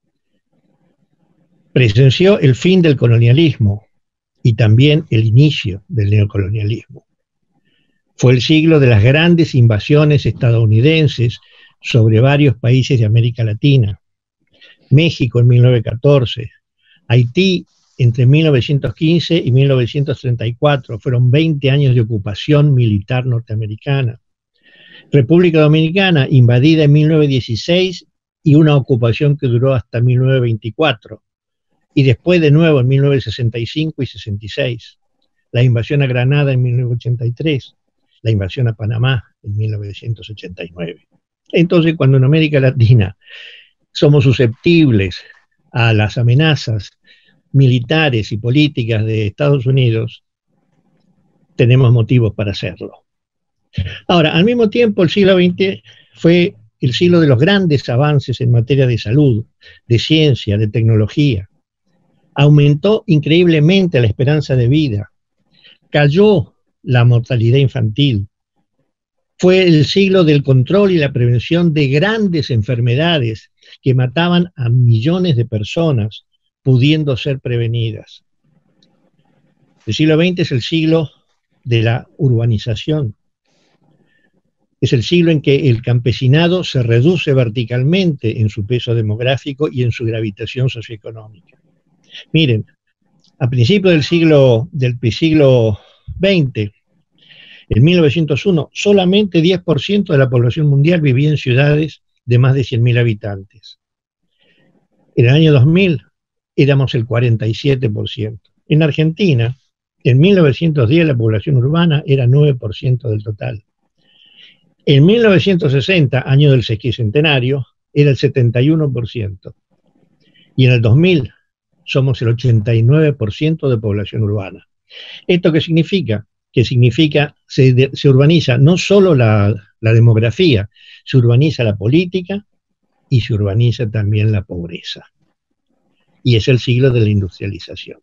Presenció el fin del colonialismo y también el inicio del neocolonialismo. Fue el siglo de las grandes invasiones estadounidenses sobre varios países de América Latina. México en 1914, Haití entre 1915 y 1934, fueron 20 años de ocupación militar norteamericana. República Dominicana, invadida en 1916 y una ocupación que duró hasta 1924. Y después de nuevo en 1965 y 66. La invasión a Granada en 1983. La invasión a Panamá en 1989. Entonces, cuando en América Latina somos susceptibles a las amenazas militares y políticas de Estados Unidos, tenemos motivos para hacerlo. Ahora, al mismo tiempo, el siglo XX fue el siglo de los grandes avances en materia de salud, de ciencia, de tecnología. Aumentó increíblemente la esperanza de vida, cayó la mortalidad infantil. Fue el siglo del control y la prevención de grandes enfermedades que mataban a millones de personas, pudiendo ser prevenidas. El siglo XX es el siglo de la urbanización. Es el siglo en que el campesinado se reduce verticalmente en su peso demográfico y en su gravitación socioeconómica. Miren, a principios del siglo XX, en 1901, solamente 10% de la población mundial vivía en ciudades de más de 100.000 habitantes. En el año 2000 éramos el 47%. En Argentina, en 1910 la población urbana era 9% del total. En 1960, año del sesquicentenario, era el 71%. Y en el 2000 somos el 89% de población urbana. ¿Esto qué significa? Que significa se urbaniza no solo la demografía, se urbaniza la política y se urbaniza también la pobreza. Y es el siglo de la industrialización.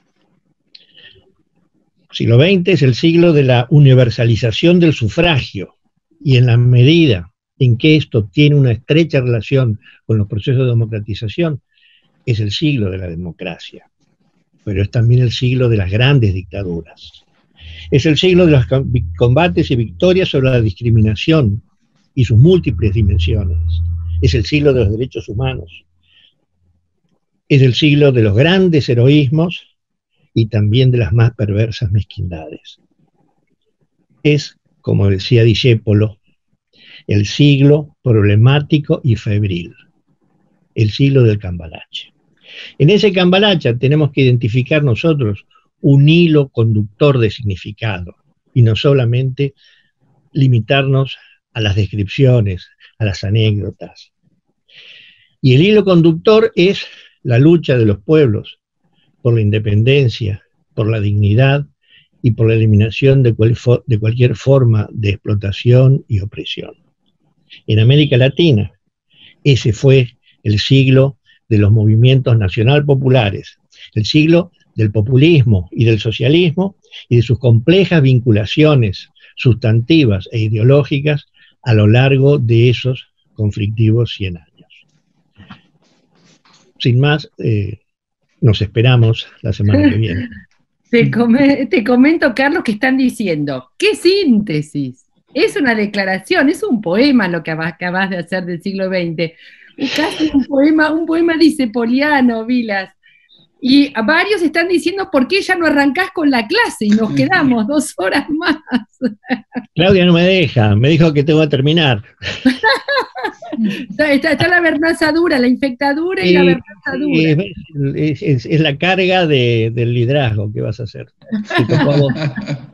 El siglo XX es el siglo de la universalización del sufragio, y en la medida en que esto tiene una estrecha relación con los procesos de democratización, es el siglo de la democracia, pero es también el siglo de las grandes dictaduras. Es el siglo de los combates y victorias sobre la discriminación y sus múltiples dimensiones. Es el siglo de los derechos humanos. Es el siglo de los grandes heroísmos y también de las más perversas mezquindades. Es, como decía Discépolo, el siglo problemático y febril, el siglo del cambalache. En ese cambalache tenemos que identificar nosotros un hilo conductor de significado y no solamente limitarnos a las descripciones, a las anécdotas. Y el hilo conductor es la lucha de los pueblos por la independencia, por la dignidad y por la eliminación de cualquier forma de explotación y opresión. En América Latina, ese fue el siglo de los movimientos nacional populares, el siglo del populismo y del socialismo y de sus complejas vinculaciones sustantivas e ideológicas a lo largo de esos conflictivos 100 años. Sin más, nos esperamos la semana que viene. Te comento, Carlos, que están diciendo, ¡qué síntesis! Es una declaración, es un poema lo que acabas de hacer del siglo XX. Casi un poema discepoliano, Vilas. Y varios están diciendo, ¿por qué ya no arrancás con la clase? Y nos quedamos 2 horas más. Claudia no me deja, me dijo que tengo que terminar. Está la vernazadura, la infectadura y la vernazadura. Es la carga del liderazgo que vas a hacer. Te tocó a vos.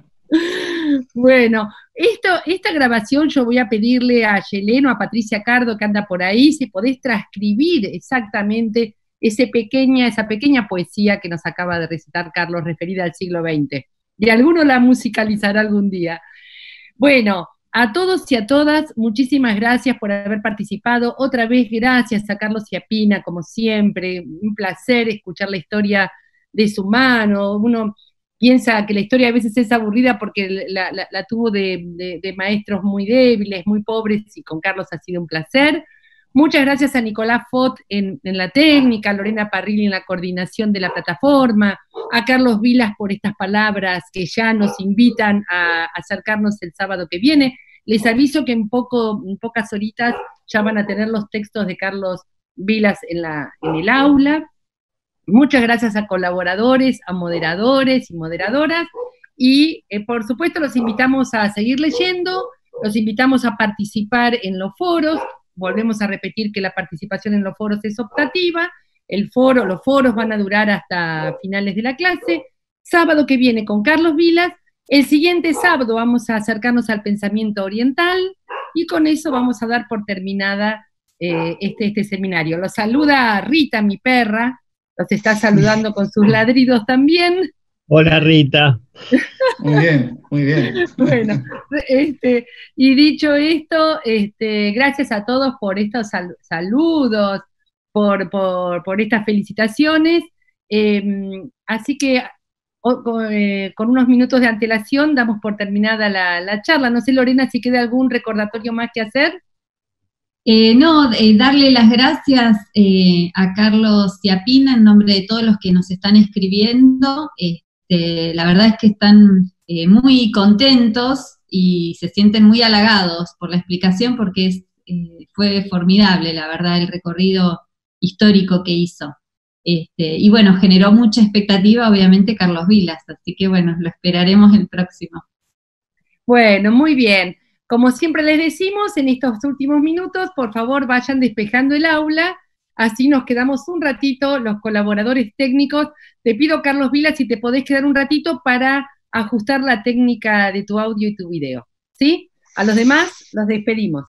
Bueno, esta grabación yo voy a pedirle a Yelén o a Patricia Cardo, que anda por ahí, si podés transcribir exactamente esa pequeña poesía que nos acaba de recitar Carlos, referida al siglo XX. Y alguno la musicalizará algún día. Bueno, a todos y a todas, muchísimas gracias por haber participado. Otra vez, gracias a Carlos y a Pina, como siempre. Un placer escuchar la historia de su mano. Uno piensa que la historia a veces es aburrida porque la tuvo de maestros muy débiles, muy pobres, y con Carlos ha sido un placer. Muchas gracias a Nicolás Fott en la técnica, a Lorena Parrilli en la coordinación de la plataforma, a Carlos Vilas por estas palabras que ya nos invitan a acercarnos el sábado que viene. Les aviso que en pocas horitas ya van a tener los textos de Carlos Vilas en el aula. Muchas gracias a colaboradores, a moderadores y moderadoras, y por supuesto los invitamos a seguir leyendo, los invitamos a participar en los foros. Volvemos a repetir que la participación en los foros es optativa. Los foros van a durar hasta finales de la clase. Sábado que viene con Carlos Vilas. El siguiente sábado vamos a acercarnos al pensamiento oriental, y con eso vamos a dar por terminada este seminario. Los saluda Rita, mi perra. Los está saludando con sus ladridos también. Hola, Rita. Muy bien, muy bien. Bueno, y dicho esto, gracias a todos por estos saludos, por estas felicitaciones. Así que con unos minutos de antelación damos por terminada la charla. No sé, Lorena, si queda algún recordatorio más que hacer. Darle las gracias a Carlos y a Pina en nombre de todos los que nos están escribiendo. La verdad es que están muy contentos y se sienten muy halagados por la explicación, porque fue formidable, la verdad, el recorrido histórico que hizo. Y bueno, generó mucha expectativa, obviamente, Carlos Vilas, así que bueno, lo esperaremos el próximo. Bueno, muy bien. Como siempre les decimos, en estos últimos minutos, por favor, vayan despejando el aula. así nos quedamos un ratito los colaboradores técnicos. Te pido, Carlos Vila, si te podés quedar un ratito para ajustar la técnica de tu audio y tu video, ¿sí? A los demás los despedimos.